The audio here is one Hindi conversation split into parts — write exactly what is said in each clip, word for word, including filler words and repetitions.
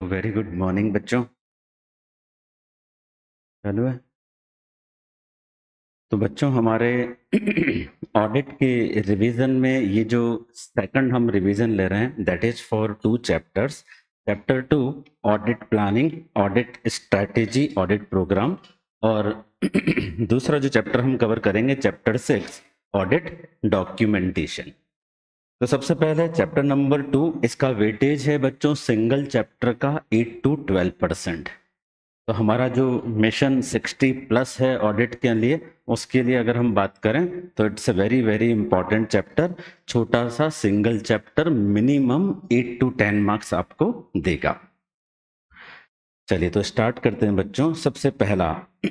वेरी गुड मॉर्निंग बच्चों। चालू है। तो बच्चों हमारे ऑडिट के रिवीजन में ये जो सेकंड हम रिवीजन ले रहे हैं that is for two chapters. Chapter two audit planning, audit strategy, audit program. और दूसरा जो चैप्टर हम कवर करेंगे चैप्टर सिक्स ऑडिट डॉक्यूमेंटेशन। तो सबसे पहले चैप्टर नंबर टू, इसका वेटेज है बच्चों सिंगल चैप्टर का एट टू ट्वेल्व परसेंट। तो हमारा जो मिशन सिक्सटी प्लस है ऑडिट के लिए, उसके लिए अगर हम बात करें तो it's a very very important chapter. छोटा सा single chapter minimum eight to ten marks आपको देगा। चलिए तो स्टार्ट करते हैं बच्चों। सबसे पहला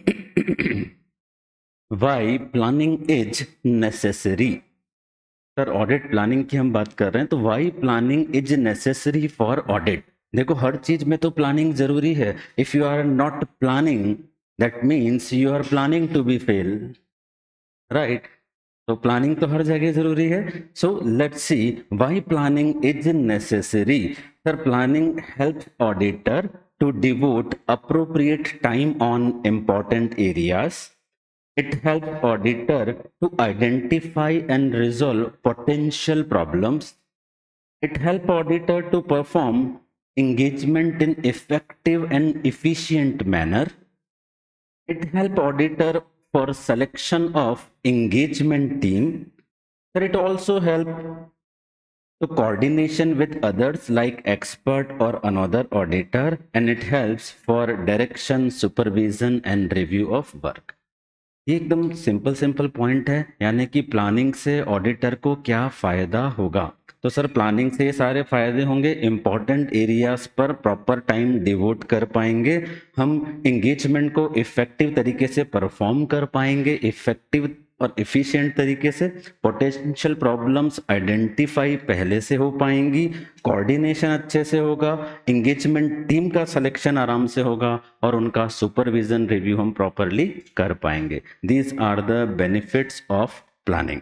why planning is necessary. Sir audit planning की हम बात कर रहे हैं तो why planning is necessary for audit. देखो हर चीज में तो प्लानिंग जरूरी है। If you are not planning that means you are planning to be fail, right. तो प्लानिंग तो हर जगह जरूरी है। So let's see why planning is necessary. Sir planning helps auditor to devote appropriate time on important areas. It helps auditor to identify and resolve potential problems. It helps auditor to perform engagement in effective and efficient manner. It helps auditor for selection of engagement team. But it also helps to coordination with others like expert or another auditor, and it helps for direction, supervision and review of work. ये एकदम सिंपल सिंपल पॉइंट है, यानी कि प्लानिंग से ऑडिटर को क्या फायदा होगा। तो सर प्लानिंग से ये सारे फायदे होंगे। इंपॉर्टेंट एरियाज पर प्रॉपर टाइम डिवोट कर पाएंगे, हम एंगेजमेंट को इफेक्टिव तरीके से परफॉर्म कर पाएंगे, इफेक्टिव और इफिशिएंट तरीके से। पोटेंशियल प्रॉब्लम्स आइडेंटिफाई पहले से हो पाएंगी, कोऑर्डिनेशन अच्छे से होगा, एंगेजमेंट टीम का सिलेक्शन आराम से होगा और उनका सुपरविजन रिव्यू हम प्रॉपरली कर पाएंगे। These are the benefits of planning.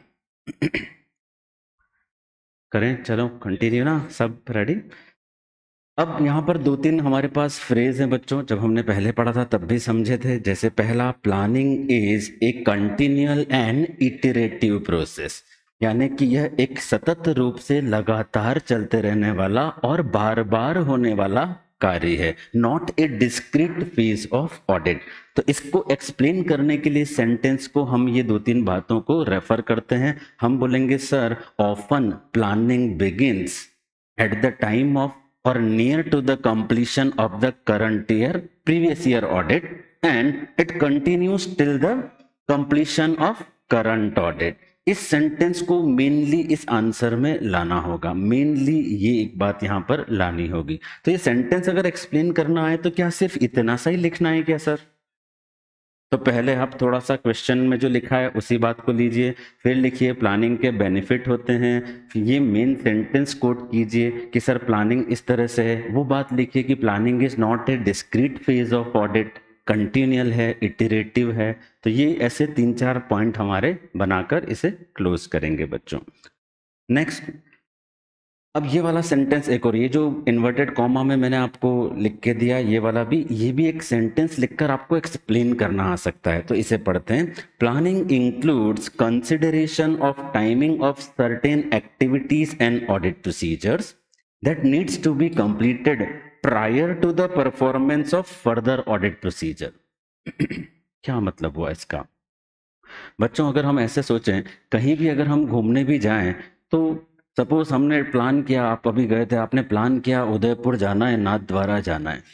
करें, चलो कंटिन्यू ना, सब रेडी। अब यहाँ पर दो तीन हमारे पास फ्रेज हैं बच्चों, जब हमने पहले पढ़ा था तब भी समझे थे। जैसे पहला, planning is a continual and iterative process, यानी कि यह एक सतत रूप से लगातार चलते रहने वाला और बार बार होने वाला कार्य है, not a discrete phase of audit. तो इसको एक्सप्लेन करने के लिए सेंटेंस को हम ये दो तीन बातों को रेफर करते हैं। हम बोलेंगे sir often planning begins at the time of or near to the completion of the current year previous year audit and it continues till the completion of current audit. इस सेंटेंस को मेनली इस आंसर में लाना होगा, मेनली ये एक बात यहां पर लानी होगी। तो ये सेंटेंस अगर एक्सप्लेन करना है तो क्या सिर्फ इतना सा ही लिखना है क्या सर? तो पहले आप थोड़ा सा क्वेश्चन में जो लिखा है उसी बात को लीजिए, फिर लिखिए प्लानिंग के बेनिफिट होते हैं, ये मेन सेंटेंस कोट कीजिए कि सर प्लानिंग इस तरह से है। वो बात लिखिए कि planning is not a discrete phase of audit, continual है, इटरेटिव है। तो ये ऐसे तीन चार पॉइंट हमारे बनाकर इसे क्लोज करेंगे बच्चों। नेक्स्ट, अब ये वाला सेंटेंस एक और, ये जो इन्वर्टेड कॉमा में मैंने आपको लिख के दिया ये वाला भी, ये भी एक सेंटेंस लिखकर आपको एक्सप्लेन करना आ सकता है। तो इसे पढ़ते हैं। Planning includes consideration of timing of certain activities and audit procedures that needs to be completed prior to the performance of further audit procedure. क्या मतलब हुआ इसका बच्चों? अगर हम ऐसे सोचें, कहीं भी अगर हम घूमने भी जाएं तो सपोज हमने प्लान किया, आप अभी गए थे, आपने प्लान किया उदयपुर जाना है, नाथ द्वारा जाना है।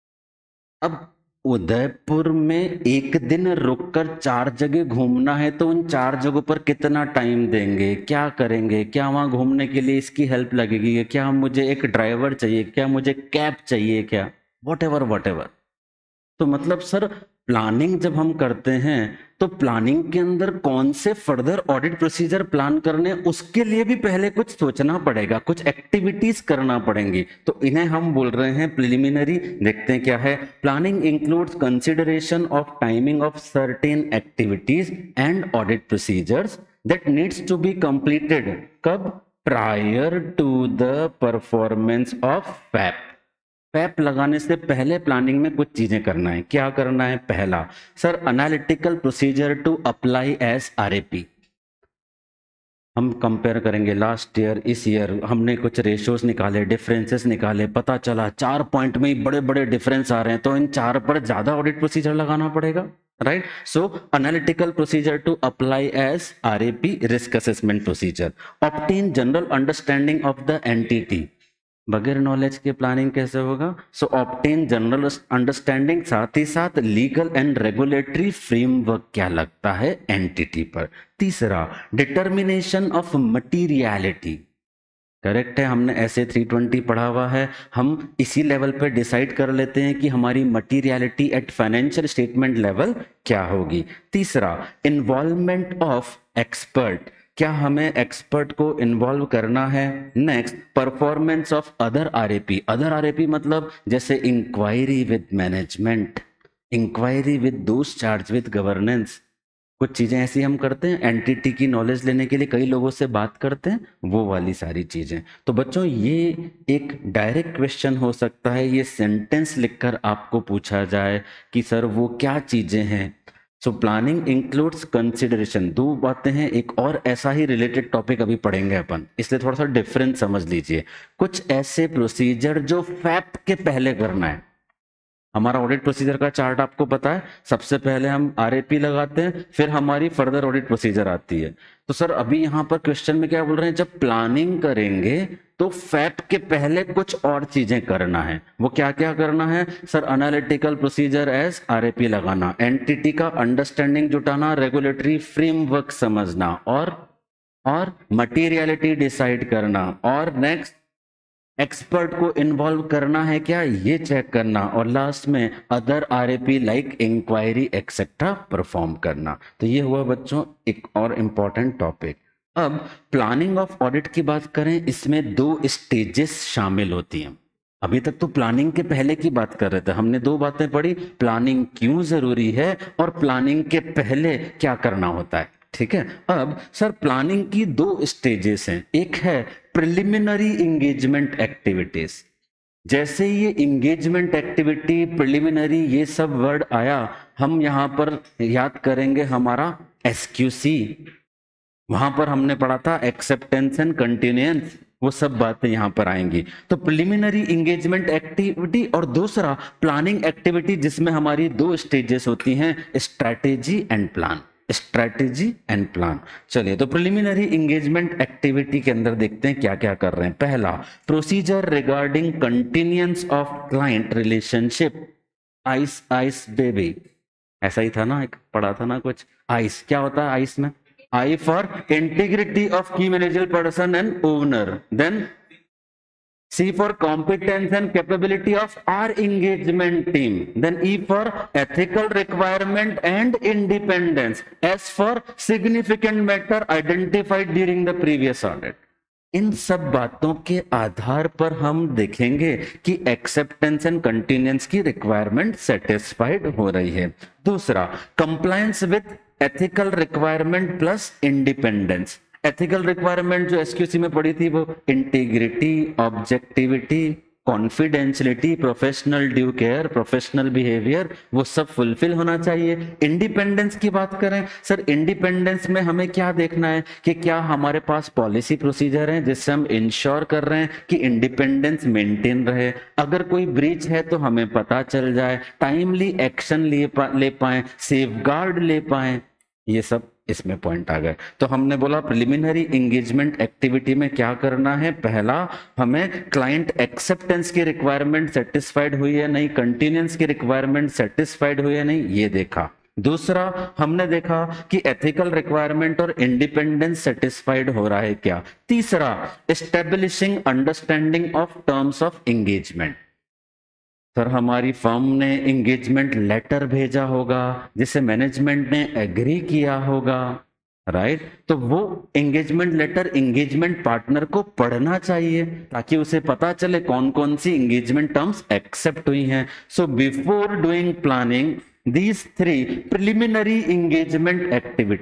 अब उदयपुर में एक दिन रुककर चार जगह घूमना है, तो उन चार जगहों पर कितना टाइम देंगे, क्या करेंगे, क्या वहां घूमने के लिए इसकी हेल्प लगेगी, क्या मुझे एक ड्राइवर चाहिए, क्या मुझे कैब चाहिए, क्या वॉट एवर वॉट एवर। तो मतलब सर प्लानिंग जब हम करते हैं तो प्लानिंग के अंदर कौन से फर्दर ऑडिट प्रोसीजर प्लान करने, उसके लिए भी पहले कुछ सोचना पड़ेगा, कुछ एक्टिविटीज करना पड़ेंगी। तो इन्हें हम बोल रहे हैं प्रिलिमिनरी। देखते हैं क्या है। Planning includes consideration of timing of certain activities and audit procedures that needs to be completed कब? Prior to the performance of FAP. FAP लगाने से पहले प्लानिंग में कुछ चीजें करना है। क्या करना है? पहला, sir analytical procedure to apply as RAP. हम कंपेयर करेंगे लास्ट ईयर इस ईयर, हमने कुछ रेशियोज निकाले, डिफरेंसेस निकाले, पता चला चार पॉइंट में ही बड़े बड़े डिफरेंस आ रहे हैं, तो इन चार पर ज्यादा ऑडिट प्रोसीजर लगाना पड़ेगा, right? So analytical procedure to apply as RAP, risk assessment procedure. Obtain general understanding of the entity, बगैर नॉलेज के प्लानिंग कैसे होगा? सो ऑब्टेन जनरल अंडरस्टैंडिंग, साथ ही साथ लीगल एंड रेगुलेटरी फ्रेमवर्क क्या लगता है एंटिटी पर। तीसरा, डिटर्मिनेशन ऑफ मटीरियलिटी। करेक्ट है, हमने ऐसे थ्री ट्वेंटी पढ़ा हुआ है, हम इसी लेवल पे डिसाइड कर लेते हैं कि हमारी materiality at financial statement level क्या होगी। तीसरा, इन्वॉल्वमेंट ऑफ एक्सपर्ट, क्या हमें एक्सपर्ट को इन्वॉल्व करना है। Next, performance of other RAP. Other RAP मतलब जैसे inquiry with management, inquiry with those charge with governance, कुछ चीजें ऐसी हम करते हैं एंटिटी की नॉलेज लेने के लिए, कई लोगों से बात करते हैं, वो वाली सारी चीजें। तो बच्चों ये एक डायरेक्ट क्वेश्चन हो सकता है, ये सेंटेंस लिखकर आपको पूछा जाए कि सर वो क्या चीजें हैं। So planning includes consideration. दो बातें हैं, एक और ऐसा ही रिलेटेड टॉपिक अभी पढ़ेंगे अपन, इसलिए थोड़ा सा डिफरेंस समझ लीजिए। कुछ ऐसे प्रोसीजर जो फैप के पहले करना है। हमारा ऑडिट प्रोसीजर का चार्ट आपको पता है, सबसे पहले हम आरएपी लगाते हैं, फिर हमारी फर्दर ऑडिट प्रोसीजर आती है। तो सर अभी यहाँ पर क्वेश्चन में क्या बोल रहे हैं, जब प्लानिंग करेंगे तो फैप के पहले कुछ और चीजें करना है। वो क्या क्या करना है? Sir analytical procedure as RAP लगाना, एंटिटी का अंडरस्टैंडिंग जुटाना, रेगुलेटरी फ्रेमवर्क समझना, और और मटीरियलिटी डिसाइड करना, और नेक्स्ट एक्सपर्ट को इन्वॉल्व करना है क्या, ये चेक करना, और लास्ट में other RAP like inquiry etcetera perform करना। तो ये हुआ बच्चों एक और इम्पॉर्टेंट टॉपिक। अब प्लानिंग ऑफ ऑडिट की बात करें, इसमें दो स्टेजेस शामिल होती हैं। अभी तक तो प्लानिंग के पहले की बात कर रहे थे, हमने दो बातें पढ़ी, प्लानिंग क्यों जरूरी है और प्लानिंग के पहले क्या करना होता है, ठीक है। अब सर प्लानिंग की दो स्टेजेस हैं, एक है प्रिलिमिनरी इंगेजमेंट एक्टिविटीज। जैसे ये इंगेजमेंट एक्टिविटी, प्रिलिमिनरी, ये सब वर्ड आया, हम यहां पर याद करेंगे हमारा एसक्यूसी, वहां पर हमने पढ़ा था एक्सेप्टेंस एंड कंटिन्यूएंस, वो सब बातें यहां पर आएंगी। तो प्रिलिमिनरी इंगेजमेंट एक्टिविटी और दूसरा प्लानिंग एक्टिविटी, जिसमें हमारी दो स्टेजेस होती हैं, strategy and plan, strategy and plan. चलिए तो प्रिलिमिनरी इंगेजमेंट एक्टिविटी के अंदर देखते हैं क्या क्या कर रहे हैं। पहला, procedure regarding continuance of client relationship, ice ice baby, ऐसा ही था ना, एक पढ़ा था ना कुछ, आइस क्या होता है आइस में, I for integrity of key manager person and owner, then C for competence and capability of our engagement team. Then E for ethical requirement and independence. S for significant matter identified during the previous audit. इन सब बातों के आधार पर हम देखेंगे कि एक्सेप्टेंस एंड कंटिन्यूएंस की रिक्वायरमेंट सेटिस्फाइड हो रही है। दूसरा, compliance with ethical requirement plus independence. Ethical requirement जो एसक्यूसी में पड़ी थी वो integrity, objectivity, confidentiality, professional due care, professional behaviour, वो सब फुलफिल होना चाहिए। इंडिपेंडेंस की बात करें सर, इंडिपेंडेंस में हमें क्या देखना है कि क्या हमारे पास पॉलिसी प्रोसीजर है जिससे हम इंश्योर कर रहे हैं कि इंडिपेंडेंस मेंटेन रहे, अगर कोई ब्रीच है तो हमें पता चल जाए, टाइमली एक्शन ले पा, ले पाए, सेफगार्ड ले पाए, ये सब इसमें पॉइंट आ गए। तो हमने बोला प्रिलिमिनरी एंगेजमेंट एक्टिविटी में क्या करना है, पहला हमें क्लाइंट एक्सेप्टेंस की रिक्वायरमेंट सेटिस्फाइड हुई है नहीं, कंटिन्यूएंस की रिक्वायरमेंट सेटिस्फाइड हुई है नहीं, ये देखा। दूसरा हमने देखा कि एथिकल रिक्वायरमेंट और इंडिपेंडेंस सेटिस्फाइड हो रहा है क्या। तीसरा, establishing understanding of terms of engagement. Sir हमारी फर्म ने एंगेजमेंट लेटर भेजा होगा जिसे मैनेजमेंट ने एग्री किया होगा, राइट, तो वो एंगेजमेंट लेटर एंगेजमेंट पार्टनर को पढ़ना चाहिए ताकि उसे पता चले कौन कौन सी एंगेजमेंट टर्म्स एक्सेप्ट हुई हैं। So before doing planning these three preliminary engagement activity,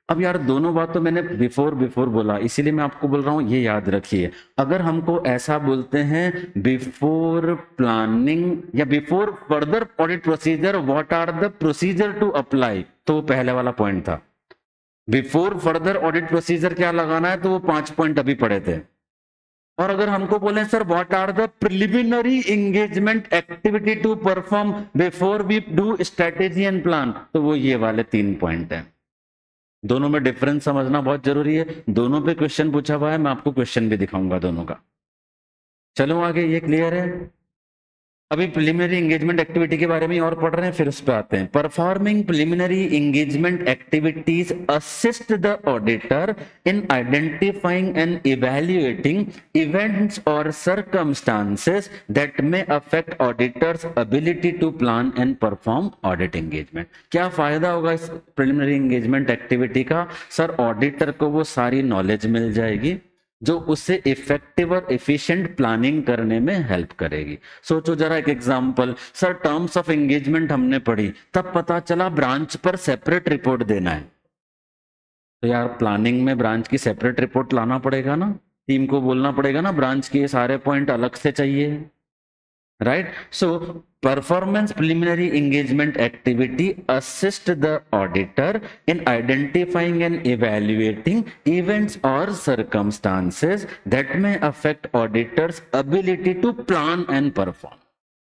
अब यार दोनों बात तो मैंने बिफोर बिफोर बोला, इसीलिए मैं आपको बोल रहा हूं ये याद रखिए। अगर हमको ऐसा बोलते हैं बिफोर प्लानिंग या before further audit procedure what are the procedure to apply, तो वो पहले वाला पॉइंट था। बिफोर फर्दर ऑडिट प्रोसीजर क्या लगाना है, तो वो पांच पॉइंट अभी पढ़े थे। और अगर हमको बोले sir what are the preliminary engagement activity to perform before we do strategy and plan, तो वो ये वाले तीन पॉइंट हैं। दोनों में डिफरेंस समझना बहुत जरूरी है। दोनों पे क्वेश्चन पूछा हुआ है, मैं आपको क्वेश्चन भी दिखाऊंगा दोनों का। चलो आगे, ये क्लियर है। अभी प्रिलिमिनरी एंगेजमेंट एक्टिविटी के बारे में और पढ़ रहे हैं, फिर उस पर आते हैं। Performing preliminary engagement activities assist the auditor in identifying and evaluating events और circumstances that may affect auditor's ability to plan and perform audit engagement. क्या फायदा होगा इस प्रिलिमिनरी एंगेजमेंट एक्टिविटी का? सर ऑडिटर को वो सारी नॉलेज मिल जाएगी जो उससे इफेक्टिव और एफिशिएंट प्लानिंग करने में हेल्प करेगी। सोचो जरा एक example, sir terms of engagement हमने पढ़ी, तब पता चला ब्रांच पर सेपरेट रिपोर्ट देना है, तो यार प्लानिंग में ब्रांच की सेपरेट रिपोर्ट लाना पड़ेगा ना, टीम को बोलना पड़ेगा ना ब्रांच के सारे पॉइंट अलग से चाहिए, right? So performance preliminary engagement activity assist the auditor in identifying and evaluating events or circumstances that may affect auditors ability to plan and perform।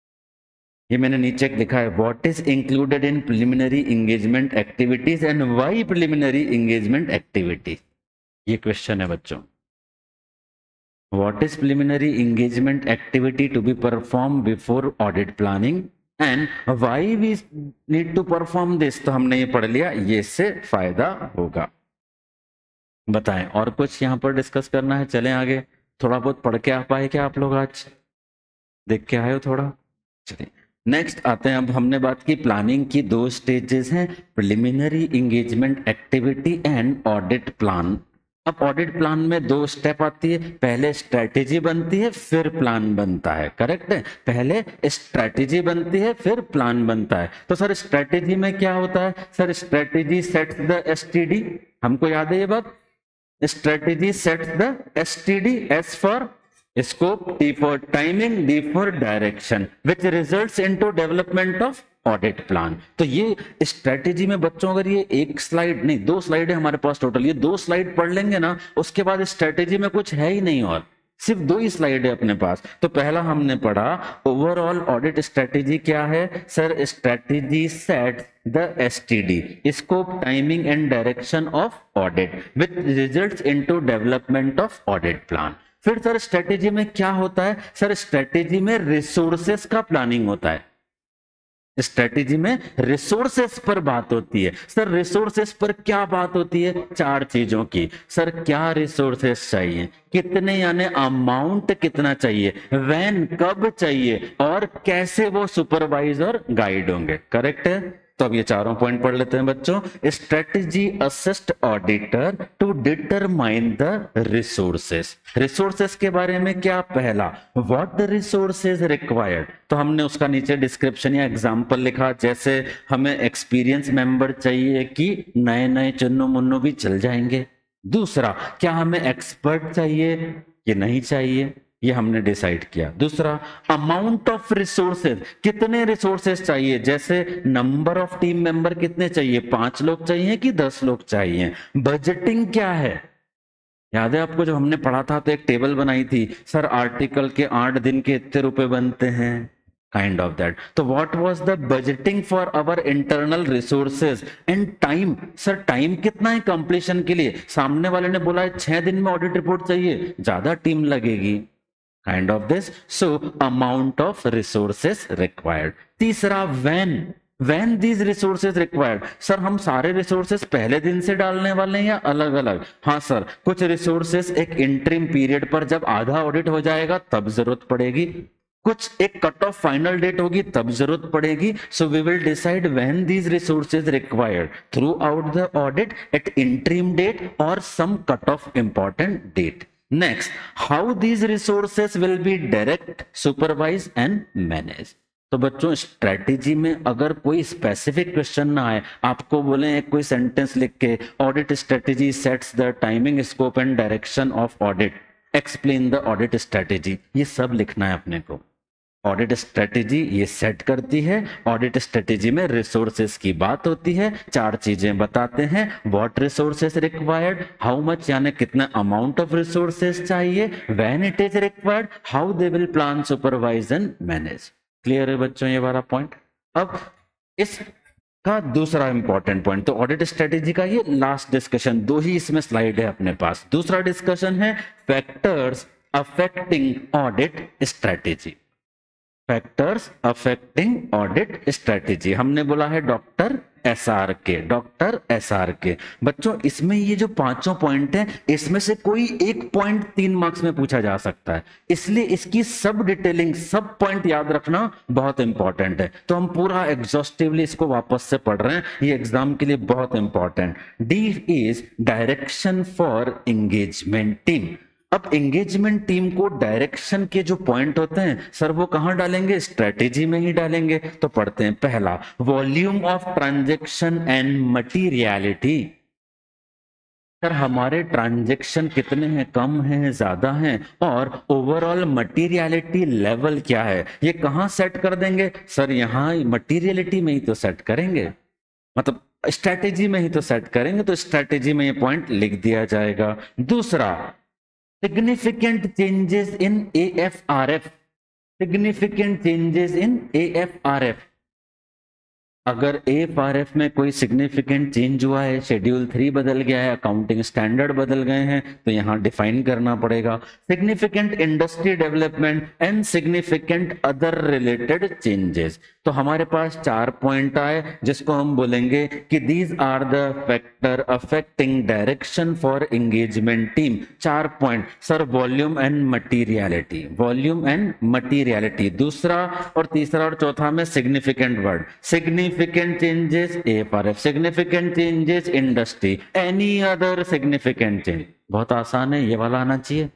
ये मैंने नीचे लिखा है, what is included in preliminary engagement activities and why preliminary engagement activities। ये क्वेश्चन है बच्चों। What is preliminary engagement activity to be performed before audit planning and why we need to perform this? तो हमने ये पढ़ लिया, ये से फायदा होगा। बताएं और कुछ यहाँ पर डिस्कस करना है? चलें आगे। थोड़ा बहुत पढ़ के आ पाए क्या आप लोग? आज देख के आए हो थोड़ा? चलिए नेक्स्ट आते हैं। अब हमने बात की प्लानिंग की दो स्टेजेस हैं, preliminary engagement activity and audit plan. अब ऑडिट प्लान में दो स्टेप आती है, पहले स्ट्रेटेजी बनती है फिर प्लान बनता है, करेक्ट है? पहले स्ट्रेटेजी बनती है फिर प्लान बनता है। तो सर स्ट्रेटेजी में क्या होता है? Sir strategy sets the STD, हमको याद है ये बात। Strategy sets the STD, S for scope, T for timing, D for direction, which results into development of audit plan. तो ये स्ट्रेटेजी में बच्चों अगर ये एक स्लाइड नहीं, दो स्लाइड है हमारे पास टोटल, ये दो स्लाइड पढ़ लेंगे ना, उसके बाद स्ट्रेटेजी में कुछ है ही नहीं और सिर्फ दो ही स्लाइड है अपने पास। तो पहला हमने पढ़ा ओवरऑल ऑडिट स्ट्रेटेजी क्या है? Sir strategy set the STD, scope, timing and direction of audit with results into development of audit plan. फिर सर स्ट्रेटेजी में क्या होता है? सर स्ट्रेटेजी में रिसोर्सेस का प्लानिंग होता है। स्ट्रेटेजी में रिसोर्सेस पर बात होती है। सर रिसोर्सेस पर क्या बात होती है? चार चीजों की। सर क्या रिसोर्सेस चाहिए, कितने यानी अमाउंट कितना चाहिए, व्हेन कब चाहिए, और कैसे वो सुपरवाइज और गाइड होंगे, करेक्ट है? तो अब ये चारों पॉइंट पढ़ लेते हैं बच्चों। Strategy assist auditor to determine the resources. Resources के बारे में क्या? पहला व्हाट द रिसोर्सेस रिक्वायर्ड, तो हमने उसका नीचे डिस्क्रिप्शन या एग्जांपल लिखा, जैसे हमें एक्सपीरियंस मेंबर चाहिए कि नए नए चुन्नू मुन्नू भी चल जाएंगे। दूसरा, क्या हमें एक्सपर्ट चाहिए कि नहीं चाहिए, ये हमने डिसाइड किया। दूसरा, अमाउंट ऑफ रिसोर्सेज, कितने रिसोर्सेज चाहिए, जैसे नंबर ऑफ टीम मेंबर कितने चाहिए, पांच लोग चाहिए कि दस लोग चाहिए। बजटिंग क्या है, याद है आपको जब हमने पढ़ा था तो एक टेबल बनाई थी, सर आर्टिकल के आठ दिन के इतने रुपए बनते हैं, काइंड ऑफ दैट। तो what was the budgeting for our internal resources and time, sir time कितना है कंप्लीशन के लिए, सामने वाले ने बोला है छह दिन में ऑडिट रिपोर्ट चाहिए, ज्यादा टीम लगेगी, kind of this. So amount of resources required. तीसरा, when when these resources required, sir हम सारे रिसोर्सेज पहले दिन से डालने वाले हैं या अलग अलग? हाँ सर, कुछ रिसोर्सेज एक इंटरिम पीरियड पर जब आधा ऑडिट हो जाएगा तब जरूरत पड़ेगी, कुछ एक कट ऑफ फाइनल डेट होगी तब जरूरत पड़ेगी। So we will decide when these resources required throughout the audit at interim date और some cut off important date. Next, how these resources will be direct, supervised and managed. तो बच्चों स्ट्रेटेजी में अगर कोई स्पेसिफिक क्वेश्चन ना आए, आपको बोले एक कोई सेंटेंस लिख के audit strategy sets the timing scope and direction of audit, explain the audit strategy, ये सब लिखना है अपने को। ऑडिट स्ट्रेटेजी ये सेट करती है, ऑडिट स्ट्रेटेजी में रिसोर्सेस की बात होती है, चार चीजें बताते हैं, what resources required, how much यानी कितना अमाउंट ऑफ रिसोर्सेस चाहिए, when it is required, how they will plan, supervise and manage. Clear है बच्चों ये वाला पॉइंट। अब इसका दूसरा इंपॉर्टेंट पॉइंट, तो ऑडिट स्ट्रेटेजी का ये लास्ट डिस्कशन, दो ही इसमें स्लाइड है अपने पास। दूसरा डिस्कशन है factors affecting audit strategy. Factors affecting audit strategy, हमने बोला है doctor S R K, doctor S R K. बच्चों इसमें ये जो पांचों पॉइंट हैं, इसमें से कोई एक पॉइंट तीन मार्क्स में पूछा जा सकता है, इसलिए इसकी सब डिटेलिंग, सब पॉइंट याद रखना बहुत इंपॉर्टेंट है। तो हम पूरा एग्जॉस्टिवली इसको वापस से पढ़ रहे हैं, ये एग्जाम के लिए बहुत important. D is direction for engagement team. अब एंगेजमेंट टीम को डायरेक्शन के जो पॉइंट होते हैं सर वो कहां डालेंगे, स्ट्रेटेजी में ही डालेंगे। तो पढ़ते हैं, पहला volume of transaction and materiality. Sir हमारे ट्रांजैक्शन कितने हैं, कम हैं, ज्यादा हैं, और ओवरऑल मटीरियलिटी लेवल क्या है, ये कहां सेट कर देंगे सर, यहां मटीरियलिटी में ही तो सेट करेंगे, मतलब स्ट्रेटेजी में ही तो सेट करेंगे, तो स्ट्रेटेजी में ये पॉइंट लिख दिया जाएगा। दूसरा significant changes in A F R F, significant changes in A F R F। अगर A F R F में कोई सिग्निफिकेंट चेंज हुआ है, शेड्यूल थ्री बदल गया है, अकाउंटिंग स्टैंडर्ड बदल गए हैं, तो यहां डिफाइन करना पड़ेगा। Significant industry development and significant other related changes. तो हमारे पास चार पॉइंट आए जिसको हम बोलेंगे कि these are the factor affecting direction for engagement team. चार point sir, volume and materiality, volume and materiality. दूसरा और तीसरा और चौथा में significant word, significant significant changes A F R F, significant changes industry, any other significant change। बहुत आसान है, ये वाला आना चाहिए।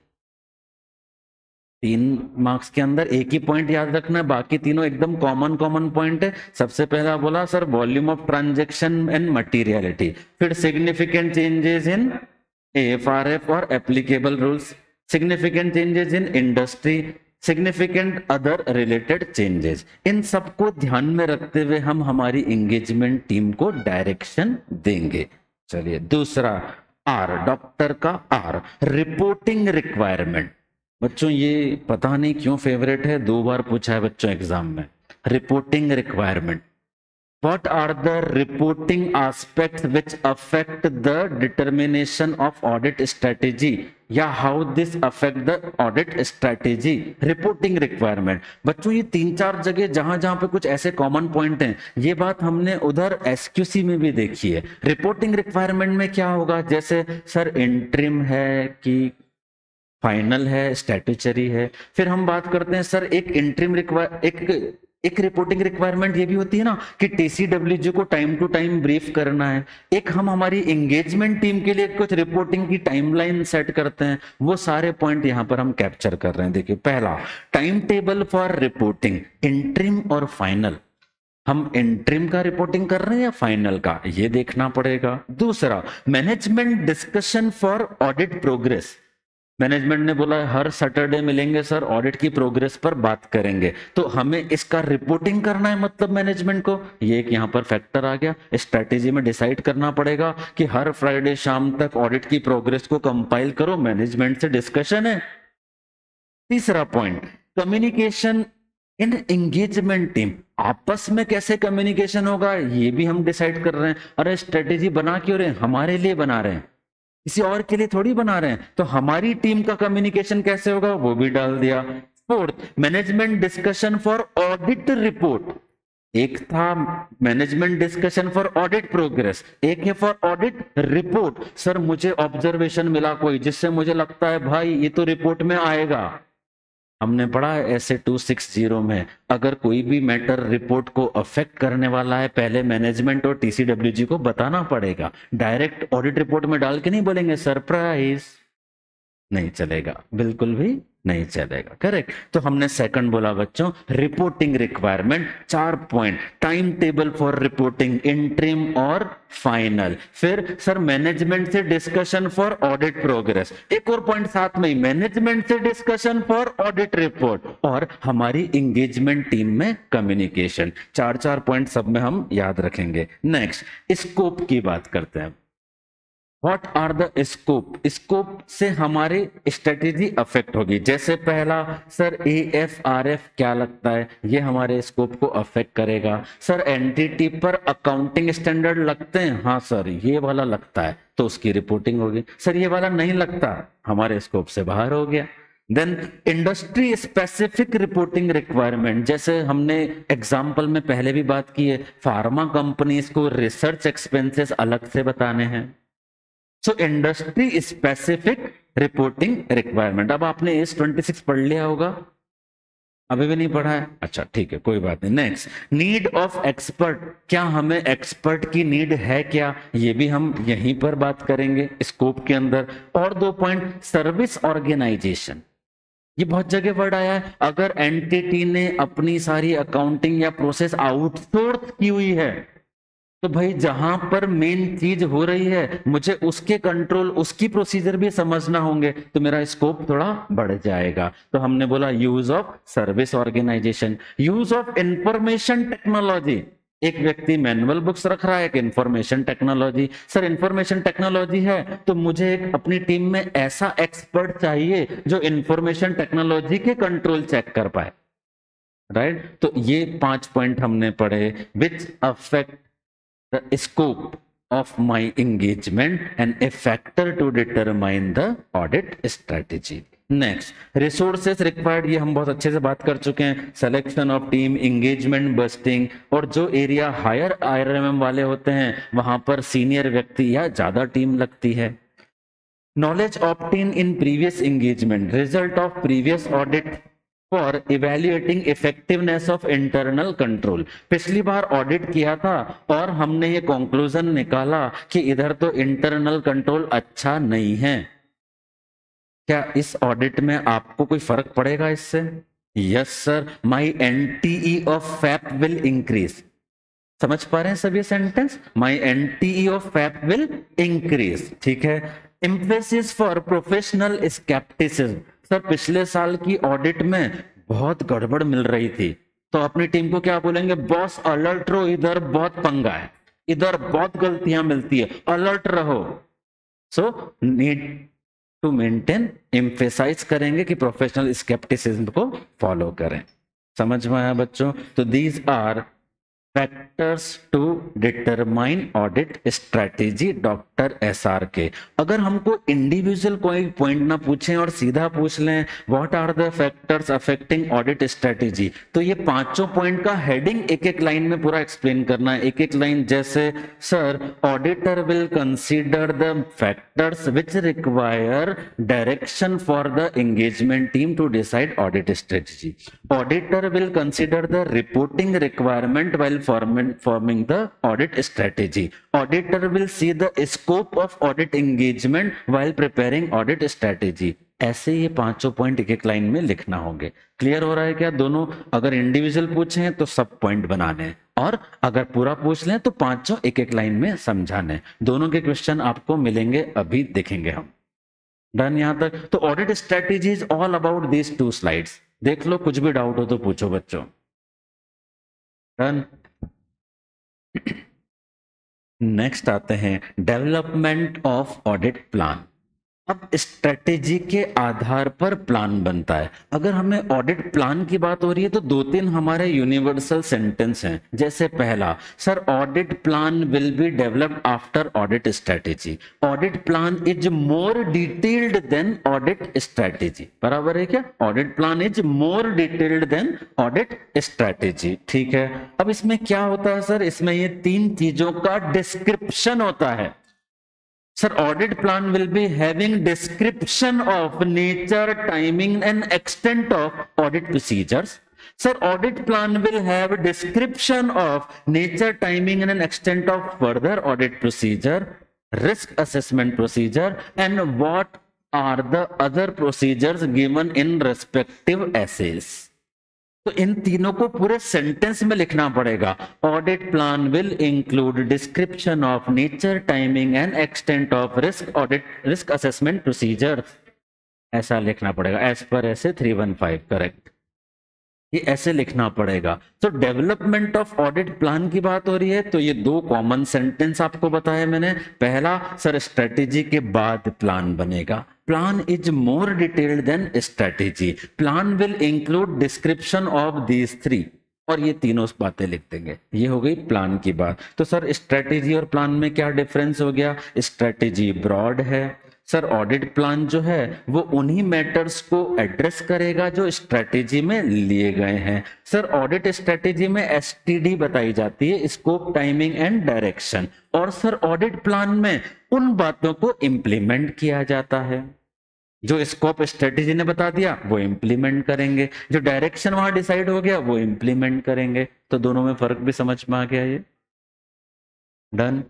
तीन मार्क्स के अंदर एक ही पॉइंट याद रखना है, बाकी तीनों एकदम कॉमन कॉमन पॉइंट है। सबसे पहला बोला sir volume of transaction and materiality, फिर significant changes in A F R F और applicable rules, significant changes in industry, significant other related changes. इन सबको ध्यान में रखते हुए हम हमारी एंगेजमेंट टीम को डायरेक्शन देंगे। चलिए दूसरा आर, डॉक्टर का आर, रिपोर्टिंग रिक्वायरमेंट। बच्चों ये पता नहीं क्यों फेवरेट है, दो बार पूछा है बच्चों एग्जाम में। Reporting requirement, what are the reporting aspects which affect the determination of audit strategy या how this affect the audit strategy। Reporting requirement बच्चों ये तीन चार जगह जहां जहां पे कुछ ऐसे कॉमन पॉइंट हैं, ये बात हमने उधर एसक्यूसी में भी देखी है। रिपोर्टिंग रिक्वायरमेंट में क्या होगा, जैसे सर इंट्रिम है कि फाइनल है, स्टैट्यूटरी है। फिर हम बात करते हैं सर एक इंट्रिम रिक्वायर एक एक रिपोर्टिंग रिक्वायरमेंट ये भी होती है ना कि टीसीडब्ल्यूजी को टाइम टू टाइम ब्रीफ करना है। एक हम हमारी एंगेजमेंट टीम के लिए कुछ रिपोर्टिंग की टाइमलाइन सेट करते हैं, वो सारे पॉइंट यहां पर हम कैप्चर कर रहे हैं। देखिए पहला time table for reporting, interim और फाइनल। हम इंट्रिम का रिपोर्टिंग कर रहे हैं या फाइनल का, ये देखना पड़ेगा। दूसरा management discussion for audit progress. Management ने बोला हर सैटरडे मिलेंगे सर, ऑडिट की प्रोग्रेस पर बात करेंगे, तो हमें इसका रिपोर्टिंग करना है मतलब मैनेजमेंट को। ये एक यहाँ पर फैक्टर आ गया। स्ट्रेटेजी में डिसाइड करना पड़ेगा कि हर फ्राइडे शाम तक ऑडिट की प्रोग्रेस को कंपाइल करो, मैनेजमेंट से डिस्कशन है। तीसरा point communication in engagement team, आपस में कैसे कम्युनिकेशन होगा ये भी हम डिसाइड कर रहे हैं। अरे स्ट्रेटेजी बना क्यों रहे हैं, हमारे लिए बना रहे हैं, किसी और के लिए थोड़ी बना रहे हैं, तो हमारी टीम का कम्युनिकेशन कैसे होगा वो भी डाल दिया। Fourth management discussion for audit report. एक था management discussion for audit progress, एक है फॉर ऑडिट रिपोर्ट। सर मुझे ऑब्जर्वेशन मिला कोई जिससे मुझे लगता है भाई ये तो रिपोर्ट में आएगा। हमने पढ़ा है ऐसे टू सिक्स जीरो में, अगर कोई भी मैटर रिपोर्ट को अफेक्ट करने वाला है पहले मैनेजमेंट और टीसीडब्ल्यूजी को बताना पड़ेगा। डायरेक्ट ऑडिट रिपोर्ट में डाल के नहीं बोलेंगे सरप्राइज, नहीं चलेगा, बिल्कुल भी नहीं चलेगा। करेक्ट। तो हमने सेकंड बोला बच्चों, रिपोर्टिंग रिक्वायरमेंट, चार point, time table for reporting, interim और फाइनल। फिर सर मैनेजमेंट से डिस्कशन फॉर ऑडिट प्रोग्रेस, एक और पॉइंट साथ में ही, मैनेजमेंट से डिस्कशन फॉर ऑडिट रिपोर्ट, और हमारी एंगेजमेंट टीम में कम्युनिकेशन। चार चार पॉइंट सब में हम याद रखेंगे। नेक्स्ट स्कोप की बात करते हैं। What are the scope, scope से हमारी स्ट्रेटेजी अफेक्ट होगी। जैसे पहला sir A F R F क्या लगता है, ये हमारे स्कोप को अफेक्ट करेगा। सर एनटीटी पर अकाउंटिंग स्टैंडर्ड लगते हैं, हाँ सर ये वाला लगता है, तो उसकी रिपोर्टिंग होगी। सर ये वाला नहीं लगता, हमारे स्कोप से बाहर हो गया। Then industry specific reporting requirement, जैसे हमने एग्जाम्पल में पहले भी बात की है, फार्मा कंपनीज को रिसर्च एक्सपेंसेस अलग से बताने हैं। So industry specific reporting requirement. अब आपने एस ट्वेंटी सिक्स पढ़ लिया होगा, अभी भी नहीं पढ़ा है, अच्छा ठीक है कोई बात नहीं। नेक्स्ट, नीड ऑफ एक्सपर्ट, क्या हमें एक्सपर्ट की नीड है क्या, ये भी हम यहीं पर बात करेंगे स्कोप के अंदर। और दो पॉइंट, सर्विस ऑर्गेनाइजेशन, ये बहुत जगह वर्ड आया है। अगर एंटिटी ने अपनी सारी अकाउंटिंग या प्रोसेस आउटसोर्स की हुई है, तो भाई जहां पर मेन चीज हो रही है मुझे उसके कंट्रोल, उसकी प्रोसीजर भी समझना होंगे, तो मेरा स्कोप थोड़ा बढ़ जाएगा। तो हमने बोला use of service organisation, use of information technology, एक व्यक्ति मैनुअल बुक्स रख रहा है, एक information technology. Sir information technology है तो मुझे एक अपनी टीम में ऐसा एक्सपर्ट चाहिए जो इंफॉर्मेशन टेक्नोलॉजी के कंट्रोल चेक कर पाए, राइट right? तो ये पांच पॉइंट हमने पढ़े, which affect the scope of my engagement and a factor to determine the audit strategy. Next, resources required, ये हम बहुत अच्छे से बात कर चुके हैं। selection of team, engagement busting, और जो area higher I R M M वाले होते हैं वहां पर सीनियर व्यक्ति या ज्यादा टीम लगती है। knowledge obtained in previous engagement, result of previous audit for evaluating effectiveness of internal control, पिछली बार ऑडिट किया था और हमने ये कंक्लूजन निकाला कि इधर तो इंटरनल कंट्रोल अच्छा नहीं है, क्या इस ऑडिट में आपको कोई फर्क पड़ेगा इससे? Yes sir, my NTE of FAP will increase. समझ पा रहे हैं सभी sentence? My NTE of FAP will increase, ठीक है। Emphasis for professional scepticism, sir पिछले साल की ऑडिट में बहुत गड़बड़ मिल रही थी, तो अपनी टीम को क्या बोलेंगे, बॉस अलर्ट रहो, इधर बहुत पंगा है, इधर बहुत गलतियां मिलती है, अलर्ट रहो। So need to maintain, emphasise करेंगे कि प्रोफेशनल स्केप्टिसिज्म को फॉलो करें। समझ में आया बच्चों? तो these are factors to determine audit strategy, doctor S R K. अगर हमको इंडिविजुअल कोई पॉइंट ना पूछें और सीधा पूछ लें what are the factors affecting audit strategy, तो ये पांचों पॉइंट का हेडिंग एक एक लाइन में पूरा एक्सप्लेन करना है। एक एक लाइन, जैसे sir auditor will consider the factors which require direction for the engagement team to decide audit strategy. Auditor will consider the reporting requirement while forming, forming the audit strategy. Auditor will see the scope of audit engagement while preparing audit strategy. ऐसे ये पांचों पॉइंट एक एक लाइन में लिखना होंगे। क्लियर हो रहा है क्या दोनों? अगर इंडिविजुअल पूछे तो सब पॉइंट बनाने हैं, और अगर पूरा पूछ लें तो पांचों एक एक लाइन में समझाने। दोनों के क्वेश्चन आपको मिलेंगे, अभी देखेंगे हम। डन यहां तक? तो audit strategy is all about these two slides. देख लो, कुछ भी डाउट हो तो पूछो बच्चों। नेक्स्ट आते हैं डेवलपमेंट ऑफ ऑडिट प्लान। अब स्ट्रेटेजी के आधार पर प्लान बनता है। अगर हमें ऑडिट प्लान की बात हो रही है तो दो तीन हमारे यूनिवर्सल सेंटेंस हैं। जैसे पहला, sir audit plan will be developed after audit strategy. Audit plan is more detailed than audit strategy. बराबर है क्या? Audit plan is more detailed than audit strategy, ठीक है। अब इसमें क्या होता है सर? इसमें ये तीन चीजों का डिस्क्रिप्शन होता है। Sir, audit plan will be having description of nature, timing and extent of audit procedures. Sir, audit plan will have description of nature, timing and extent of further audit procedure, risk assessment procedure and what are the other procedures given in respective areas. तो इन तीनों को पूरे सेंटेंस में लिखना पड़ेगा। Audit plan will include description of nature, timing and extent of risk audit risk assessment procedures, ऐसा लिखना पड़ेगा एज पर ऐसे थ्री वन फाइव, करेक्ट, ये ऐसे लिखना पड़ेगा। तो डेवलपमेंट ऑफ ऑडिट प्लान की बात हो रही है, तो ये दो कॉमन सेंटेंस आपको बताया मैंने। पहला, सर स्ट्रेटेजी के बाद प्लान बनेगा। Plan is more detailed than strategy. Plan will include description of these three, और ये तीनों बातें लिख देंगे। ये हो गई प्लान की बात। तो सर स्ट्रेटेजी और प्लान में क्या डिफरेंस हो गया? स्ट्रेटेजी ब्रॉड है सर, ऑडिट प्लान जो है वो उन्हीं मैटर्स को एड्रेस करेगा जो स्ट्रेटेजी में लिए गए हैं। सर ऑडिट स्ट्रेटेजी में एसटीडी बताई जाती है, स्कोप, टाइमिंग एंड डायरेक्शन, और सर ऑडिट प्लान में उन बातों को इंप्लीमेंट किया जाता है। जो स्कोप स्ट्रेटेजी ने बता दिया वो इंप्लीमेंट करेंगे, जो डायरेक्शन वहां डिसाइड हो गया वो इंप्लीमेंट करेंगे। तो दोनों में फर्क भी समझ में आ गया। ये डन।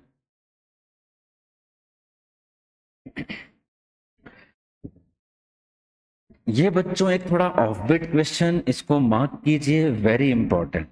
ये बच्चों एक थोड़ा ऑफ बिट क्वेश्चन, इसको मार्क कीजिए, वेरी इंपॉर्टेंट।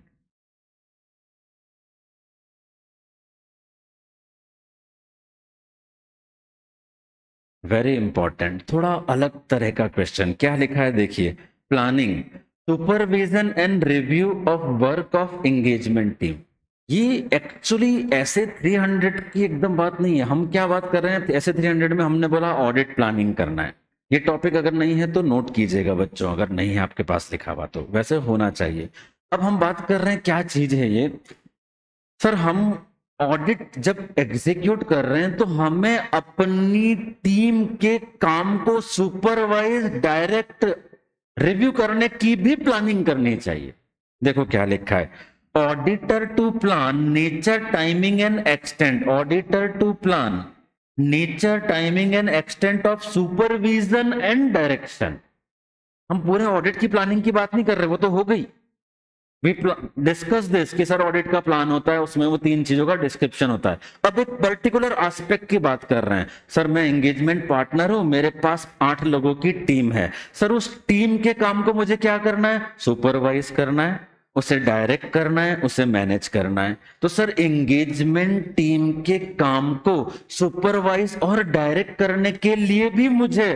वेरी इंपॉर्टेंट, थोड़ा अलग तरह का क्वेश्चन। क्या लिखा है देखिए, planning, supervision and review of work of engagement team. ये एक्चुअली ऐसे तीन सौ की एकदम बात नहीं है। हम क्या बात कर रहे हैं, ऐसे तीन सौ में हमने बोला ऑडिट प्लानिंग करना है। ये टॉपिक अगर नहीं है तो नोट कीजिएगा बच्चों, अगर नहीं है आपके पास लिखा हुआ तो, वैसे होना चाहिए। अब हम बात कर रहे हैं क्या चीज है ये। सर हम ऑडिट जब एग्जीक्यूट कर रहे हैं तो हमें अपनी टीम के काम को सुपरवाइज, डायरेक्ट, रिव्यू करने की भी प्लानिंग करनी चाहिए। देखो क्या लिखा है, auditor to plan nature, timing and extent, auditor to plan nature, timing and extent of supervision and direction. हम पूरे ऑडिट की प्लानिंग की बात नहीं कर रहे, वो तो हो गई। वी डिस्कस दिस कि सर ऑडिट का प्लान होता है, उसमें वो तीन चीजों का डिस्क्रिप्शन होता है। अब एक पर्टिकुलर एस्पेक्ट की बात कर रहे हैं। सर मैं एंगेजमेंट पार्टनर हूं, मेरे पास आठ लोगों की टीम है। सर उस टीम के काम को मुझे क्या करना है? सुपरवाइज करना है, उसे डायरेक्ट करना है, उसे मैनेज करना है। तो सर एंगेजमेंट टीम के काम को सुपरवाइज और डायरेक्ट करने के लिए भी मुझे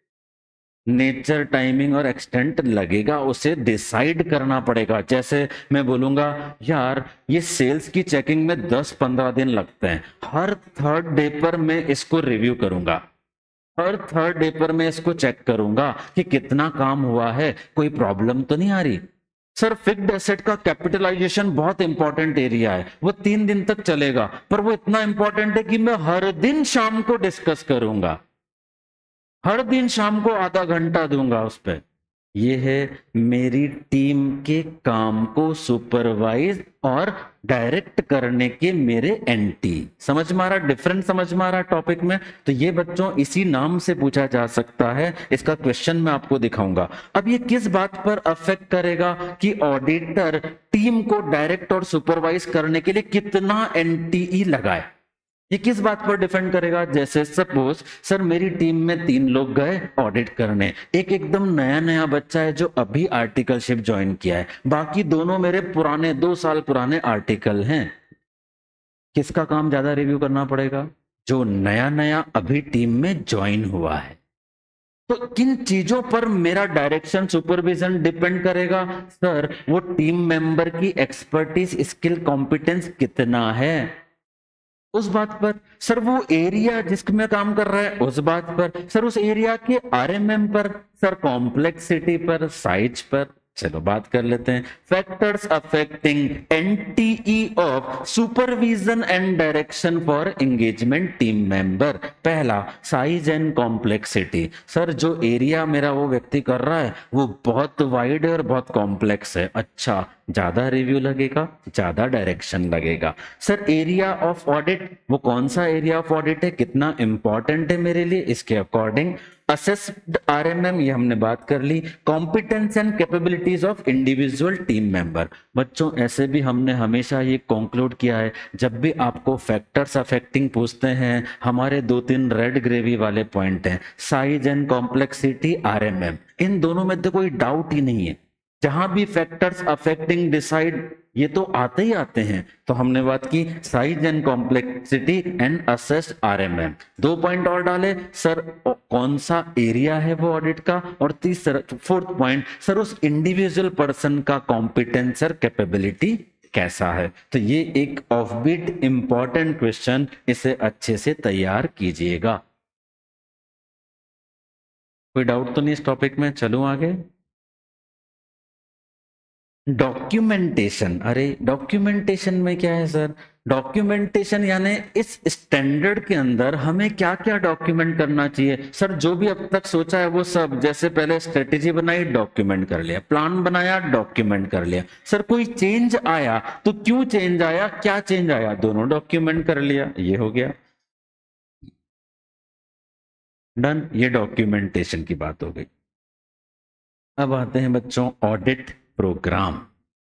नेचर, टाइमिंग और एक्सटेंट लगेगा, उसे डिसाइड करना पड़ेगा। जैसे मैं बोलूंगा यार ये सेल्स की चेकिंग में दस पंद्रह दिन लगते हैं, हर थर्ड डे पर मैं इसको रिव्यू करूंगा, हर थर्ड डे पर मैं इसको चेक करूंगा कि कितना काम हुआ है, कोई प्रॉब्लम तो नहीं आ रही। सर फिक्स्ड एसेट का कैपिटलाइजेशन बहुत इंपॉर्टेंट एरिया है, वो तीन दिन तक चलेगा, पर वो इतना इंपॉर्टेंट है कि मैं हर दिन शाम को डिस्कस करूंगा, हर दिन शाम को आधा घंटा दूंगा उस पर। ये है मेरी टीम के काम को सुपरवाइज और डायरेक्ट करने के मेरे एंटी। समझ में आ रहा डिफरेंस? समझ में आ रहा टॉपिक में? तो ये बच्चों इसी नाम से पूछा जा सकता है, इसका क्वेश्चन मैं आपको दिखाऊंगा। अब ये किस बात पर अफेक्ट करेगा कि ऑडिटर टीम को डायरेक्ट और सुपरवाइज करने के लिए कितना एनटीई लगाए, ये किस बात पर डिपेंड करेगा? जैसे सपोज सर मेरी टीम में तीन लोग गए ऑडिट करने, एक एकदम नया नया बच्चा है जो अभी आर्टिकलशिप ज्वाइन किया है, बाकी दोनों मेरे पुराने दो साल पुराने आर्टिकल हैं। किसका काम ज्यादा रिव्यू करना पड़ेगा? जो नया नया अभी टीम में ज्वाइन हुआ है। तो किन चीजों पर मेरा डायरेक्शन, सुपरविजन डिपेंड करेगा? सर वो टीम मेंबर की एक्सपर्टीज, स्किल, कॉम्पिटेंस कितना है, उस बात पर। सर वो एरिया जिसमें काम कर रहा है उस बात पर। सर उस एरिया के आरएमएम पर। सर कॉम्प्लेक्सिटी पर, साइज पर। चलो बात कर लेते हैं। Factors affecting NTE of supervision and direction for engagement team member. पहला, साइज एंड कॉम्प्लेक्सिटी। सर जो एरिया मेरा वो व्यक्ति कर रहा है वो बहुत वाइड है और बहुत कॉम्प्लेक्स है। अच्छा, ज्यादा रिव्यू लगेगा, ज्यादा डायरेक्शन लगेगा। सर एरिया ऑफ ऑडिट, वो कौन सा एरिया ऑफ ऑडिट है, कितना इंपॉर्टेंट है मेरे लिए, इसके अकॉर्डिंग। असेस्ड आरएमएम, ये हमने बात कर ली। Competence and capabilities of individual team member. बच्चों ऐसे भी हमने हमेशा ये कंक्लूड किया है, जब भी आपको फैक्टर्स अफेक्टिंग पूछते हैं, हमारे दो तीन रेड ग्रेवी वाले पॉइंट हैं, साइज एंड कॉम्प्लेक्सिटी, आरएमएम, इन दोनों में तो कोई डाउट ही नहीं है। जहां भी फैक्टर्स अफेक्टिंग डिसाइड, ये तो आते ही आते हैं। तो हमने बात की size and complexity and assessed RMM. दो पॉइंट और डाले सर, कौन सा एरिया है वो ऑडिट का, और तीसरा फोर्थ पॉइंट सर उस इंडिविजुअल पर्सन का कॉम्पिटेंस और कैपेबिलिटी कैसा है। तो ये एक ऑफबीट इंपॉर्टेंट क्वेश्चन, इसे अच्छे से तैयार कीजिएगा। कोई डाउट तो नहीं इस टॉपिक में? चलूं आगे। डॉक्यूमेंटेशन, अरे डॉक्यूमेंटेशन में क्या है सर? डॉक्यूमेंटेशन यानी इस स्टैंडर्ड के अंदर हमें क्या क्या डॉक्यूमेंट करना चाहिए। सर जो भी अब तक सोचा है वो सब, जैसे पहले स्ट्रेटेजी बनाई, डॉक्यूमेंट कर लिया, प्लान बनाया, डॉक्यूमेंट कर लिया। सर कोई चेंज आया तो क्यों चेंज आया, क्या चेंज आया, दोनों डॉक्यूमेंट कर लिया, ये हो गया डन। ये डॉक्यूमेंटेशन की बात हो गई। अब आते हैं बच्चों ऑडिट प्रोग्राम।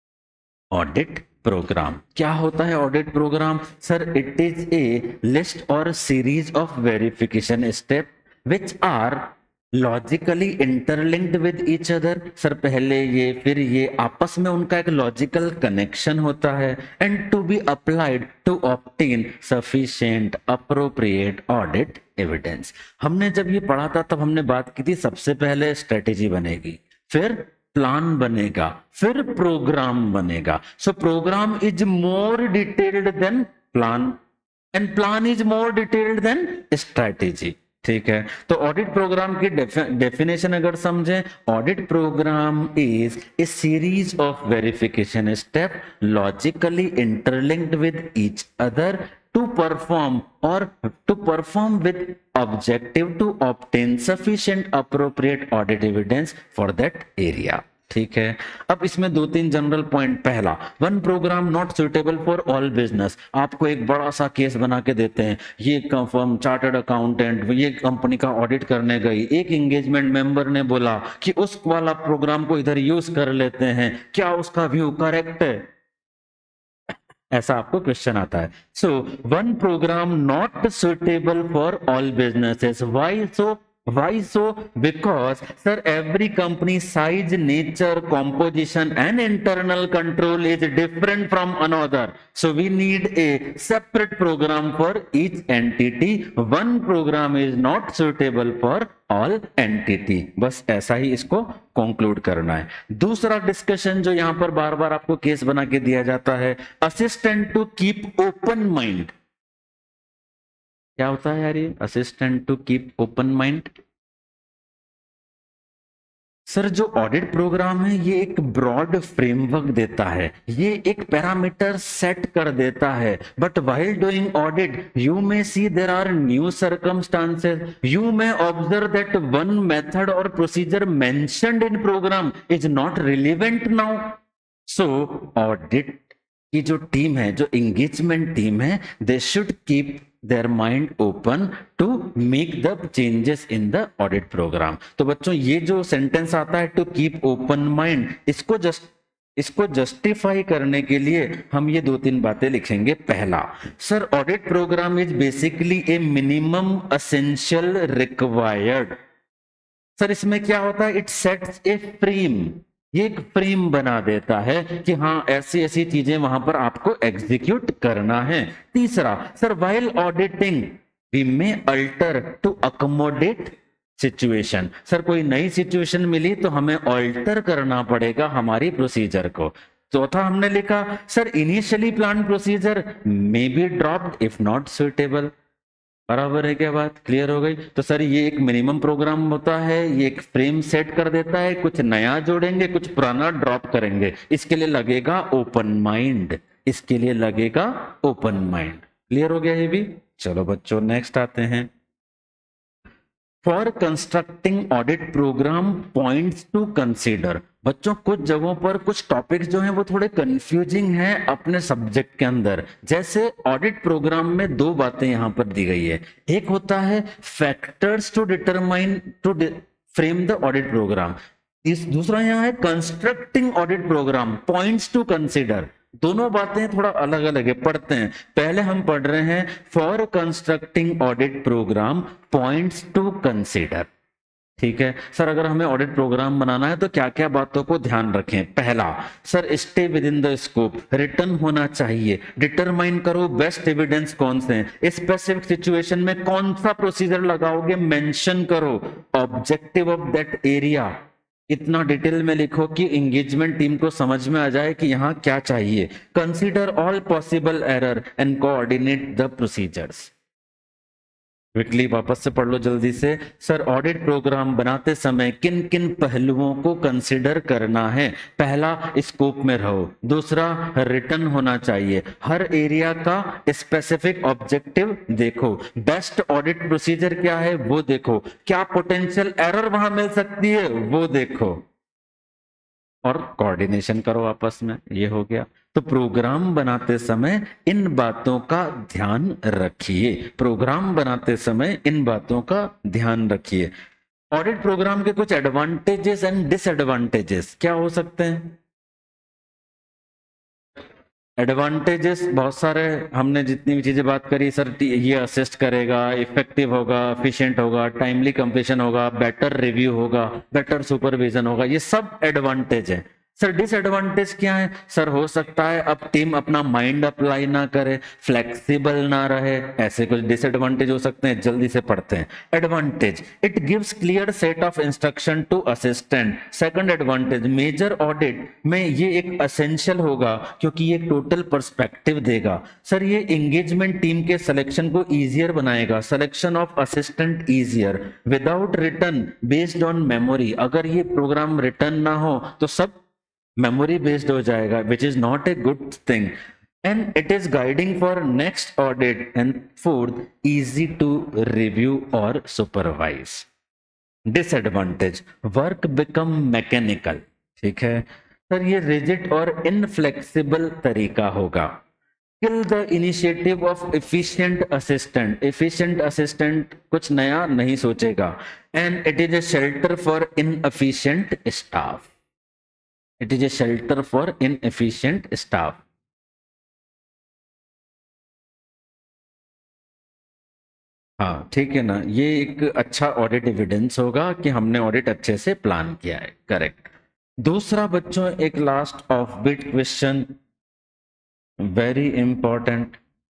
ऑडिट प्रोग्राम क्या होता है? Audit programme sir it is a list और series of verification step which are logically interlinked with each other. Sir पहले ये फिर ये आपस में उनका एक लॉजिकल कनेक्शन होता है। And to be applied to obtain sufficient appropriate audit evidence. हमने जब ये पढ़ा था तब हमने बात की थी, सबसे पहले स्ट्रेटेजी बनेगी, फिर प्लान बनेगा, फिर प्रोग्राम बनेगा। So programme is more detailed than plan and plan is more detailed than strategy. ठीक है, तो ऑडिट प्रोग्राम की डेफिनेशन अगर समझें, audit programme is a series of verification step logically interlinked with each other to perform or to perform with objective to obtain sufficient appropriate audit evidence for that area। ठीक है, अब इसमें दो तीन जनरल पॉइंट। पहला, one programme not suitable for all business. आपको एक बड़ा सा केस बना के देते हैं, ये फर्म चार्टर्ड अकाउंटेंट ये कंपनी का ऑडिट करने गई, एक एंगेजमेंट मेंबर ने बोला कि उस वाला प्रोग्राम को इधर यूज कर लेते हैं, क्या उसका व्यू करेक्ट है? ऐसा आपको क्वेश्चन आता है। So one programme not suitable for all businesses. Why so? Why so? Because sir every company size, nature, composition and internal control is different from another, so we need a separate program for each entity. One program is not suitable for all entity। बस ऐसा ही इसको कंक्लूड करना है। दूसरा डिस्कशन जो यहां पर बार बार आपको केस बना के दिया जाता है, assistant to keep open mind. क्या होता है यार ये assistant to keep open mind? Sir जो ऑडिट प्रोग्राम है ये एक ब्रॉड फ्रेमवर्क देता है, ये एक पैरामीटर सेट कर देता है, but while doing audit you may see there are new circumstances, you may observe that one method और procedure mentioned in program is not relevant now. So audit की जो टीम है, जो एंगेजमेंट टीम है, they should keep their mind open to make the changes in the audit program। तो बच्चों ये जो सेंटेंस आता है to keep open mind, इसको जस्ट इसको जस्टिफाई करने के लिए हम ये दो तीन बातें लिखेंगे। पहला, sir audit programme is basically a minimum essential required. Sir इसमें क्या होता है? इट सेट्स ए फ्रेम, ये एक फ्रेम बना देता है कि हाँ ऐसी ऐसी चीजें वहां पर आपको एग्जीक्यूट करना है। तीसरा, sir while auditing we may alter to accommodate situation. Sir कोई नई सिचुएशन मिली तो हमें अल्टर करना पड़ेगा हमारी प्रोसीजर को। चौथा हमने लिखा, sir initially plan procedure may be dropped if not suitable. बराबर है क्या बात? क्लियर हो गई? तो सर ये एक मिनिमम प्रोग्राम होता है, ये एक फ्रेम सेट कर देता है, कुछ नया जोड़ेंगे, कुछ पुराना ड्रॉप करेंगे, इसके लिए लगेगा ओपन माइंड, इसके लिए लगेगा ओपन माइंड। क्लियर हो गया ये भी? चलो बच्चों नेक्स्ट आते हैं। For constructing audit program points to consider. बच्चों कुछ जगहों पर कुछ टॉपिक्स जो हैं वो थोड़े कंफ्यूजिंग हैं अपने सब्जेक्ट के अंदर। जैसे ऑडिट प्रोग्राम में दो बातें यहां पर दी गई है, एक होता है factors to determine to frame the audit program, इस दूसरा यहाँ है constructing audit program, points to consider. दोनों बातें थोड़ा अलग अलग है, पढ़ते हैं। पहले हम पढ़ रहे हैं for constructing audit program points to consider. ठीक है सर, अगर हमें ऑडिट प्रोग्राम बनाना है तो क्या क्या बातों को ध्यान रखें? पहला sir, stay within the scope, written होना चाहिए। डिटरमाइन करो बेस्ट एविडेंस कौन से हैं, स्पेसिफिक सिचुएशन में कौन सा प्रोसीजर लगाओगे मेंशन करो। ऑब्जेक्टिव ऑफ दैट एरिया, इतना डिटेल में लिखो कि एंगेजमेंट टीम को समझ में आ जाए कि यहां क्या चाहिए। Consider all possible error and coordinate the procedures. Quickly वापस से पढ़ लो जल्दी से। सर, ऑडिट प्रोग्राम बनाते समय किन किन पहलुओं को कंसीडर करना है? पहला, स्कोप में रहो। दूसरा, रिटर्न होना चाहिए। हर एरिया का स्पेसिफिक ऑब्जेक्टिव देखो। बेस्ट ऑडिट प्रोसीजर क्या है वो देखो। क्या पोटेंशियल एरर वहां मिल सकती है वो देखो, और कोऑर्डिनेशन करो आपस में। ये हो गया। तो प्रोग्राम बनाते समय इन बातों का ध्यान रखिए। प्रोग्राम बनाते समय इन बातों का ध्यान रखिए। ऑडिट प्रोग्राम के कुछ एडवांटेजेस एंड डिसएडवांटेजेस क्या हो सकते हैं? एडवांटेजेस बहुत सारे, हमने जितनी भी चीजें बात करी सर, ये असिस्ट करेगा, इफेक्टिव होगा, एफिशिएंट होगा, टाइमली कंप्लीशन होगा, बेटर रिव्यू होगा, बेटर सुपरविजन होगा, ये सब एडवांटेज है। सर, डिसएडवांटेज क्या है? सर, हो सकता है अब टीम अपना माइंड अप्लाई ना करे, फ्लेक्सिबल ना रहे, ऐसे कुछ डिसएडवांटेज हो सकते हैं। जल्दी से पढ़ते हैं। Advantage, it gives clear set of instruction to assistant. Second advantage, major audit में ये एक असेंशियल होगा क्योंकि ये टोटल पर्सपेक्टिव देगा। सर, ये एंगेजमेंट टीम के सिलेक्शन को इजियर बनाएगा, selection of assistant easier. Without written based on memory, अगर ये प्रोग्राम रिटर्न ना हो तो सब मेमोरी बेस्ड हो जाएगा, which is not a good thing. And it is guiding for next audit. And fourth, easy to review और supervise. Disadvantage, work become mechanical. ठीक है सर, ये रिजिड और इनफ्लेक्सिबल तरीका होगा। Kill the initiative of efficient assistant, efficient assistant कुछ नया नहीं सोचेगा। And it is a shelter for inefficient staff, it is a shelter for inefficient staff. हाँ ठीक है ना, ये एक अच्छा ऑडिट एविडेंस होगा कि हमने ऑडिट अच्छे से प्लान किया है। करेक्ट। दूसरा बच्चों, एक last of bit question, very important,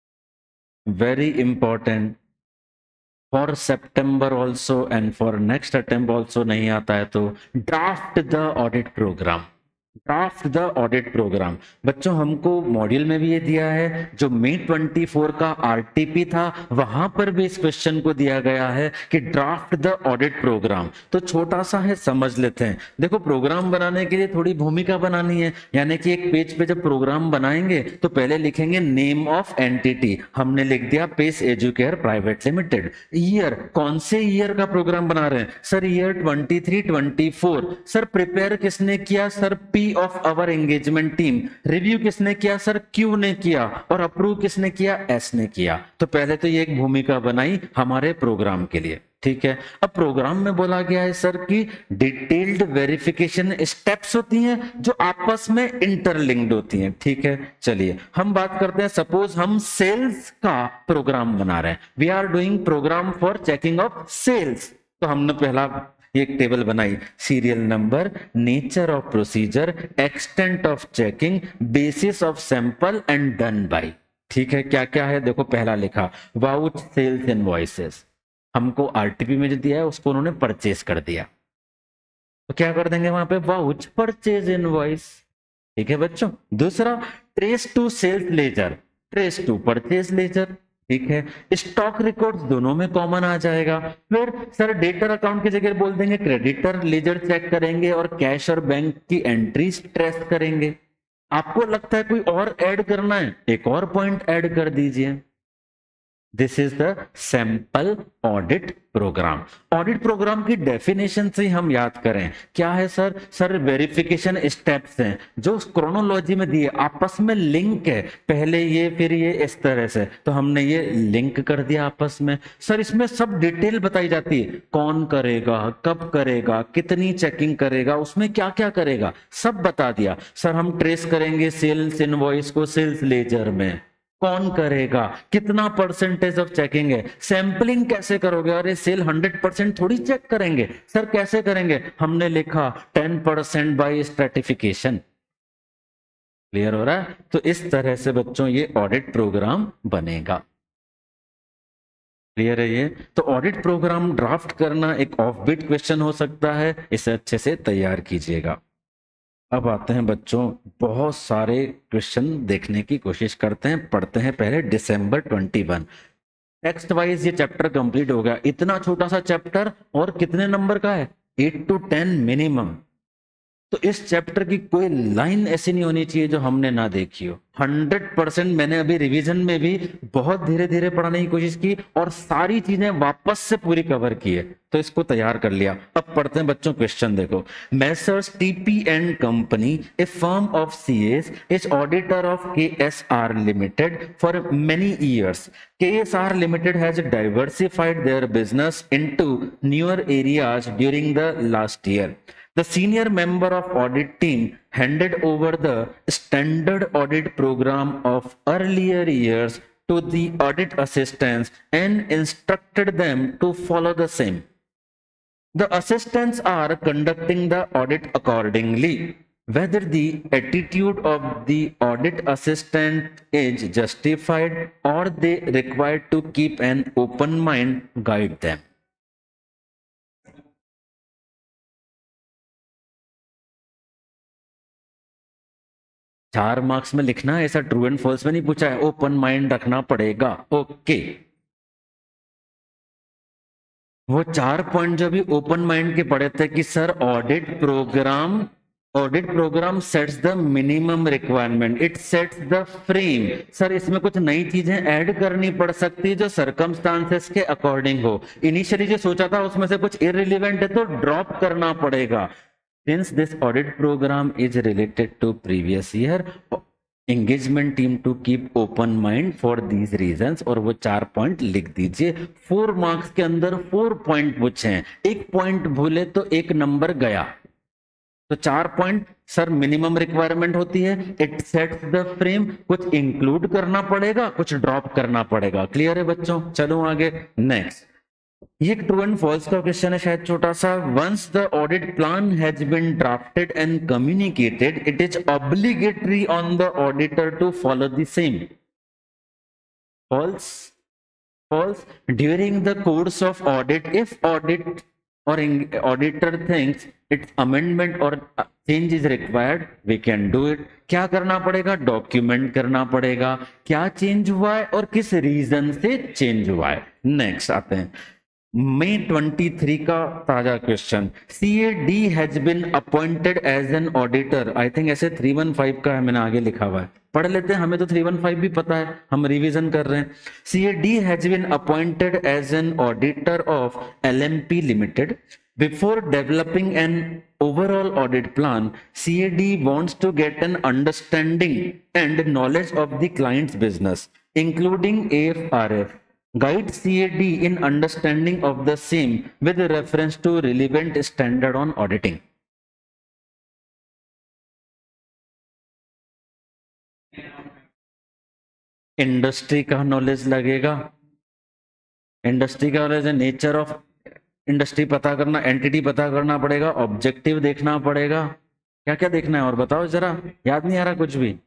very important for September also and for next attempt also. नहीं आता है तो draft the audit program, draft the audit program. बच्चों, हमको मॉड्यूल में भी ये दिया है, जो मई चौबीस का आरटीपी था वहां पर भी इस क्वेश्चन को दिया गया है कि ड्राफ्ट द ऑडिट प्रोग्राम। तो छोटा सा है, समझ लेते हैं। देखो, प्रोग्राम बनाने के लिए थोड़ी भूमिका बनानी है, यानी कि एक पेज पे जब प्रोग्राम बनाएंगे तो पहले लिखेंगे नेम ऑफ एंटिटी, हमने लिख दिया Pace Educare private limited. Year, कौन से ईयर का प्रोग्राम बना रहे हैं? Sir, year twenty three twenty four. Sir, prepare किसने किया? Sir, P of our engagement team. Review किसने किया? सर, क्यू ने किया। और अप्रूव किसने किया? एस ने किया। तो पहले तो ये एक भूमिका बनाई हमारे प्रोग्राम के लिए। ठीक है, अब प्रोग्राम में बोला गया है सर कि डिटेल्ड वेरिफिकेशन स्टेप्स होती हैं जो आपस में इंटरलिंक्ड होती हैं। ठीक है, चलिए हम बात करते हैं। सपोज हम सेल्स का प्रोग्राम बना रहे हैं, we are doing program for checking of sales. तो हमने पहला एक टेबल बनाई, serial number, nature of procedure, extent of checking, basis of sample and done by. ठीक है, क्या क्या है देखो। पहला लिखा वाउच सेल्स इनवॉइसेस, हमको आरटीपी में जो दिया है उसको उन्होंने परचेज कर दिया, तो क्या कर देंगे वहां पे? Vouch purchase invoice. ठीक है बच्चों। दूसरा, trace to sales ledger, trace to purchase ledger. ठीक है, स्टॉक रिकॉर्ड्स दोनों में कॉमन आ जाएगा। फिर सर, डेटर अकाउंट की जगह बोल देंगे क्रेडिटर लेजर चेक करेंगे और कैश और बैंक की एंट्रीज ट्रेस करेंगे। आपको लगता है कोई और ऐड करना है? एक और पॉइंट ऐड कर दीजिए। This is the sample audit program. Audit programme की डेफिनेशन से हम याद करें, क्या है सर? सर वेरिफिकेशन स्टेप्स हैं जो क्रोनोलॉजी में दिए, आपस में लिंक है, पहले ये फिर ये इस तरह से, तो हमने ये लिंक कर दिया आपस में। सर इसमें सब डिटेल बताई जाती है, कौन करेगा, कब करेगा, कितनी चेकिंग करेगा, उसमें क्या क्या करेगा, सब बता दिया। सर हम ट्रेस करेंगे सेल्स इनवॉइस को सेल्स लेजर में, कौन करेगा, कितना परसेंटेज ऑफ चेकिंग है, सैंपलिंग कैसे करोगे, अरे सेल हंड्रेड परसेंट थोड़ी चेक करेंगे सर, कैसे करेंगे, हमने लिखा ten percent by stratification. Clear हो रहा है? तो इस तरह से बच्चों ये ऑडिट प्रोग्राम बनेगा। क्लियर है ये? तो ऑडिट प्रोग्राम ड्राफ्ट करना एक ऑफ बीट क्वेश्चन हो सकता है, इसे अच्छे से तैयार कीजिएगा। अब आते हैं बच्चों, बहुत सारे क्वेश्चन देखने की कोशिश करते हैं, पढ़ते हैं पहले दिसंबर इक्कीस। टेक्स्ट वाइज ये चैप्टर कंप्लीट हो गया, इतना छोटा सा चैप्टर और कितने नंबर का है? Eight to ten minimum. तो इस चैप्टर की कोई लाइन ऐसी नहीं होनी चाहिए जो हमने ना देखी हो। हंड्रेड परसेंट मैंने अभी रिवीजन में भी बहुत धीरे धीरे पढ़ाने की कोशिश की और सारी चीजें वापस से पूरी कवर की है, तो इसको तैयार कर लिया। अब पढ़ते हैं बच्चों क्वेश्चन, देखो। Messrs TP and company, a firm of CS, is auditor of KSR limited for many years. KSR limited has diversified their business into newer areas during the last year. The senior member of audit team handed over the standard audit program of earlier years to the audit assistants and instructed them to follow the same. The assistants are conducting the audit accordingly. Whether the attitude of the audit assistant is justified or they required to keep an open mind, guide them. चार मार्क्स में लिखना है, ऐसा ट्रू एंड फॉल्स में नहीं पूछा है, ओपन माइंड रखना पड़ेगा। ओके, वो चार पॉइंट जो भी ओपन माइंड के पढ़े थे कि sir audit program audit program sets the minimum requirement, it sets the frame. Sir इसमें कुछ नई चीजें ऐड करनी पड़ सकती है जो सर्कमस्टांसेस के अकॉर्डिंग हो। इनिशियली जो सोचा था उसमें से कुछ इररिलेवेंट है तो ड्रॉप करना पड़ेगा। Since this audit program is related to previous year, engagement team to keep open mind for these reasons, और वो चार पॉइंट लिख दीजिए। फोर मार्क्स के अंदर फोर पॉइंट पूछे हैं, एक पॉइंट भूले तो एक नंबर गया। तो चार पॉइंट सर मिनिमम रिक्वायरमेंट होती है, इट सेट्स द फ्रेम, कुछ इंक्लूड करना पड़ेगा, कुछ ड्रॉप करना पड़ेगा। क्लियर है बच्चों? चलो आगे नेक्स्ट। ये ट्रू एंड फॉल्स का क्वेश्चन है शायद छोटा सा। Once the audit plan has been drafted and communicated, it is obligatory on the auditor to follow the same. False false during the course of audit, if audit और ऑडिटर थिंक्स इट्स अमेंडमेंट और change is required, we can do it. क्या करना पड़ेगा? डॉक्यूमेंट करना पड़ेगा क्या चेंज हुआ है और किस रीजन से चेंज हुआ है। नेक्स्ट आते हैं मई तेईस का ताजा question. CAD has been appointed as an auditor, I think ऐसे तीन सौ पंद्रह का है, मैंने आगे लिखा हुआ है, पढ़ लेते हैं, हमें तो तीन सौ पंद्रह भी पता है, हम रिवीजन कर रहे हैं। CAD has been appointed as an auditor of LMP limited. Before developing an overall audit plan, C A D wants to get an understanding and knowledge of the client's business, including A F R F. Guide C A D in understanding of the same with reference to relevant standard on auditing. Industry का नॉलेज लगेगा, इंडस्ट्री का नॉलेज, नेचर ऑफ इंडस्ट्री पता करना, एंटिटी पता करना पड़ेगा, ऑब्जेक्टिव देखना पड़ेगा, क्या क्या देखना है और बताओ जरा, याद नहीं आ रहा कुछ भी।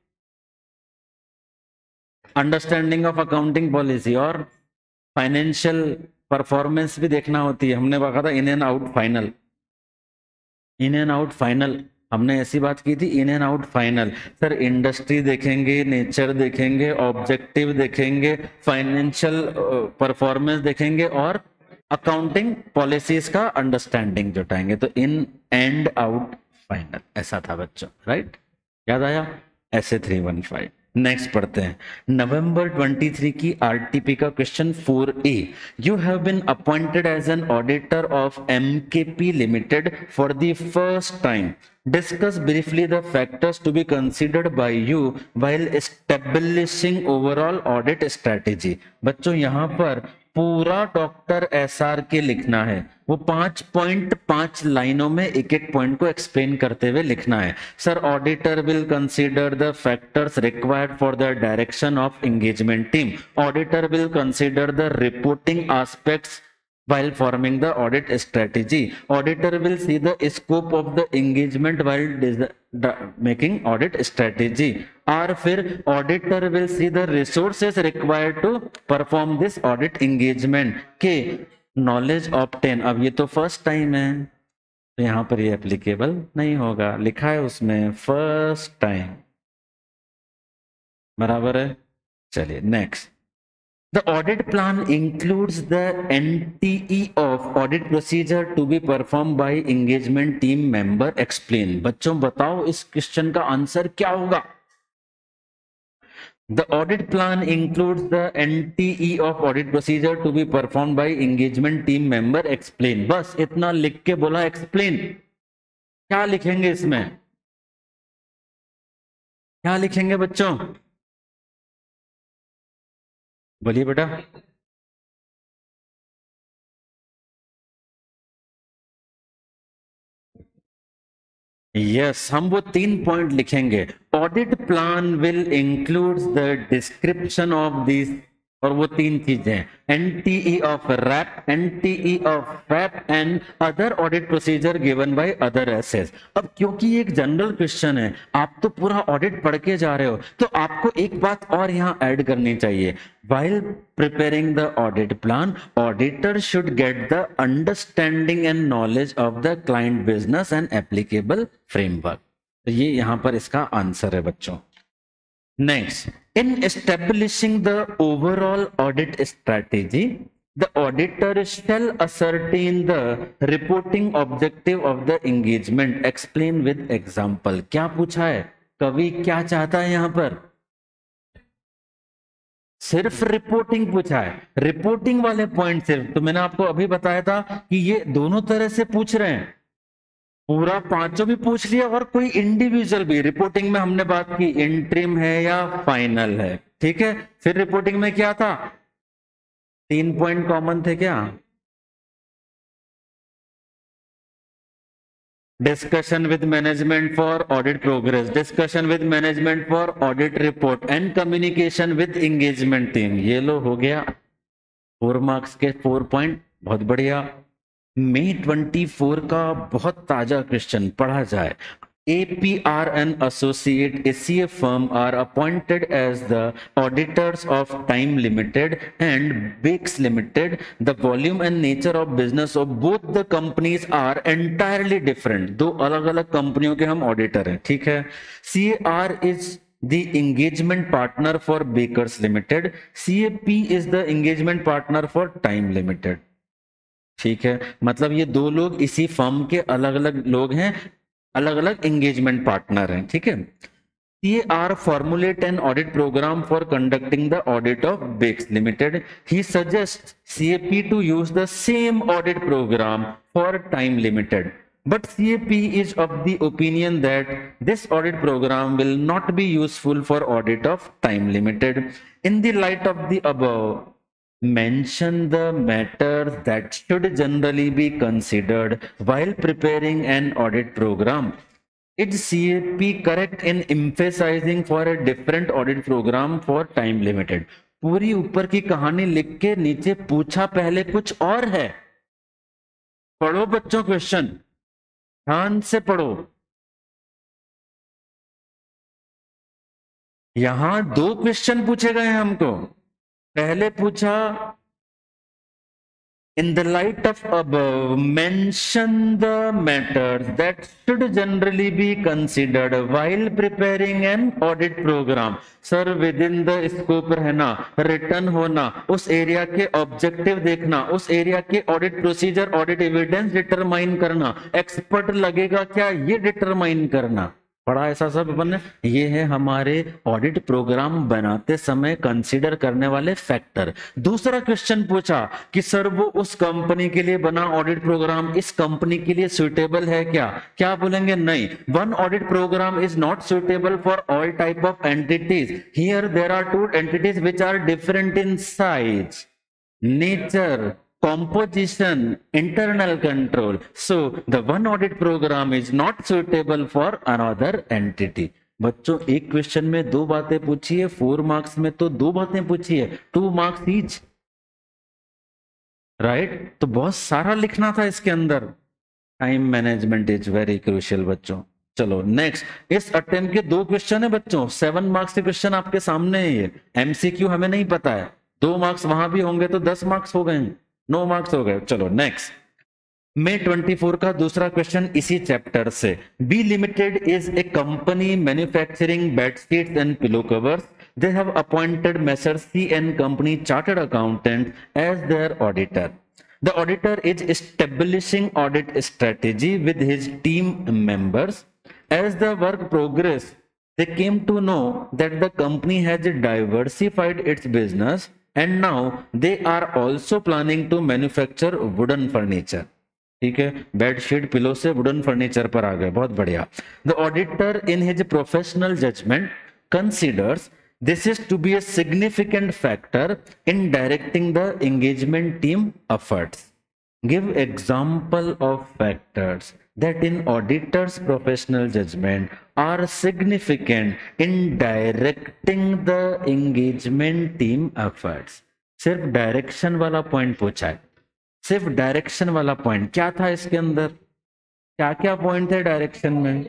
अंडरस्टैंडिंग ऑफ अकाउंटिंग पॉलिसी और फाइनेंशियल परफॉर्मेंस भी देखना होती है, हमने देखा था in and out final, in and out final हमने ऐसी बात की थी, in and out final. Sir industry देखेंगे, नेचर देखेंगे, ऑब्जेक्टिव देखेंगे, फाइनेंशियल परफॉर्मेंस देखेंगे और अकाउंटिंग पॉलिसीज का अंडरस्टैंडिंग जुटाएंगे। तो इन एंड आउट फाइनल ऐसा था बच्चों, राइट? याद आया? ऐसे थ्री वन फाइव नेक्स्ट पढ़ते हैं नवंबर तेईस की आरटीपी का question four A. You have been appointed as an auditor of MKP limited for the first time. Discuss briefly the factors to be considered by you while establishing overall audit strategy. बच्चों यहां पर पूरा डॉक्टर एसआर के लिखना है, वो पांच पॉइंट पांच लाइनों में एक एक पॉइंट को एक्सप्लेन करते हुए लिखना है। Sir auditor will consider the factors required for the direction of engagement team. Auditor will consider the reporting aspects while forming the audit strategy. Auditor will see the scope of the engagement while making audit strategy. और फिर auditor will see the resources required to perform this audit engagement के knowledge obtain। अब ये तो फर्स्ट टाइम है तो यहां पर ये एप्लीकेबल नहीं होगा, लिखा है उसमें फर्स्ट टाइम, बराबर है। चलिए next. The audit plan includes the N T E of audit procedure to be performed by engagement team member. Explain। बच्चों बताओ इस क्वेश्चन का आंसर क्या होगा? The audit plan includes the N T E of audit procedure to be performed by engagement team member. Explain। बस इतना लिख के बोला explain। क्या लिखेंगे इसमें? क्या लिखेंगे बच्चों? बोलिए बेटा। यस yes, हम वो तीन पॉइंट लिखेंगे। Audit plan will includes the description of this, और वो तीन चीजें NTE of RAP, NTE of FAP and other audit procedure given by other SAs. अब क्योंकि ये एक जनरल क्वेश्चन है, आप तो पूरा ऑडिट पढ़ के जा रहे हो, तो आपको एक बात और यहां ऐड करनी चाहिए। while preparing the audit plan, auditor should get the understanding and knowledge of the client business and applicable framework। तो ये यहां पर इसका आंसर है बच्चों। Next, in establishing the overall audit strategy, the auditor shall ascertain the reporting objective of the engagement. Explain with example। क्या पूछा है कवि, क्या चाहता है यहां पर? सिर्फ रिपोर्टिंग पूछा है, रिपोर्टिंग वाले पॉइंट सिर्फ। तो मैंने आपको अभी बताया था कि ये दोनों तरह से पूछ रहे हैं, पूरा पांचों भी पूछ लिया और कोई इंडिविजुअल भी। रिपोर्टिंग में हमने बात की इंट्रीम है या फाइनल है, ठीक है। फिर रिपोर्टिंग में क्या था, तीन पॉइंट कॉमन थे क्या? Discussion with management for audit progress, discussion with management for audit report and communication with engagement team. ये लो हो गया फोर मार्क्स के फोर पॉइंट, बहुत बढ़िया। मई चौबीस का बहुत ताजा क्वेश्चन पढ़ा जाए। A P R and Associate A C A firm are appointed as the auditors of Time Limited and Bakes Limited. The volume and nature of business of both the companies are entirely different। दो अलग अलग कंपनियों के हम ऑडिटर हैं, ठीक है। C A R is the engagement partner for Bakers Limited. C A P is the engagement partner for Time Limited। ठीक है, मतलब ये दो लोग इसी फर्म के अलग अलग लोग हैं, अलग अलग एंगेजमेंट पार्टनर हैं, ठीक है। C A R formulate an audit program for conducting the audit of Bakes Limited. He suggests C A P to use the same audit program for Time Limited. But C A P is of the opinion that this audit program will not be useful for audit of Time Limited. In the light of the above, mention the matters that should generally be considered while preparing an audit program. Is C A P correct in emphasizing for a different audit program for Time Limited? पूरी ऊपर की कहानी लिख के नीचे पूछा पहले कुछ और है। पढ़ो बच्चों क्वेश्चन, ध्यान से पढ़ो। यहां दो क्वेश्चन पूछे गए हैं हमको। पहले पूछा in the light of above mention the matters that should generally be considered while preparing an audit program। Sir within the scope रहना, रिटर्न होना, उस एरिया के ऑब्जेक्टिव देखना, उस एरिया के audit procedure, audit evidence determine करना, एक्सपर्ट लगेगा क्या ये डिटरमाइन करना। पढ़ा ऐसा सब अपन ने। ये है हमारे ऑडिट प्रोग्राम बनाते समय कंसीडर करने वाले फैक्टर। दूसरा क्वेश्चन पूछा कि सर वो उस कंपनी के लिए बना ऑडिट प्रोग्राम इस कंपनी के लिए सुइटेबल है क्या? क्या बोलेंगे? नहीं, one audit programme is not suitable for all type of entities. Here there are two entities which are different in size, nature, composition, internal control. So the one audit program is not suitable for another entity. बच्चों एक क्वेश्चन में दो बातें पूछी है, फोर मार्क्स में तो दो बातें पूछी है, टू मार्क्स ईच, राइट? तो बहुत सारा लिखना था इसके अंदर। Time management is very crucial बच्चों। चलो नेक्स्ट, इस अटेम्प्ट के दो क्वेश्चन है बच्चों, सेवन मार्क्स के क्वेश्चन आपके सामने है। ये एमसीक्यू हमें नहीं पता है, दो मार्क्स वहां भी होंगे तो दस मार्क्स हो गए, नौ मार्क्स हो गए। चलो नेक्स्ट, मे चौबीस का दूसरा क्वेश्चन इसी चैप्टर से। B limited is a company manufacturing bedsheets and pillow covers. They have appointed Messrs C N company chartered accountant as their auditor. The auditor is establishing audit strategy with his team members. As the work progressed, they came to know that the company has diversified its business and now they are also planning to manufacture wooden furniture. ठीक है, बेडशीट पिलो से वुडन फर्नीचर पर आ गए, बहुत बढ़िया। The auditor in his professional judgment considers this is to be a significant factor in directing the engagement team efforts. Give example of factors that in auditor's professional judgment are significant in directing the engagement team efforts. सिर्फ डायरेक्शन वाला पॉइंट पूछा है, सिर्फ डायरेक्शन वाला पॉइंट। क्या था इसके अंदर, क्या क्या पॉइंट थे डायरेक्शन में?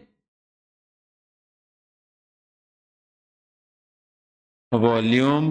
वॉल्यूम,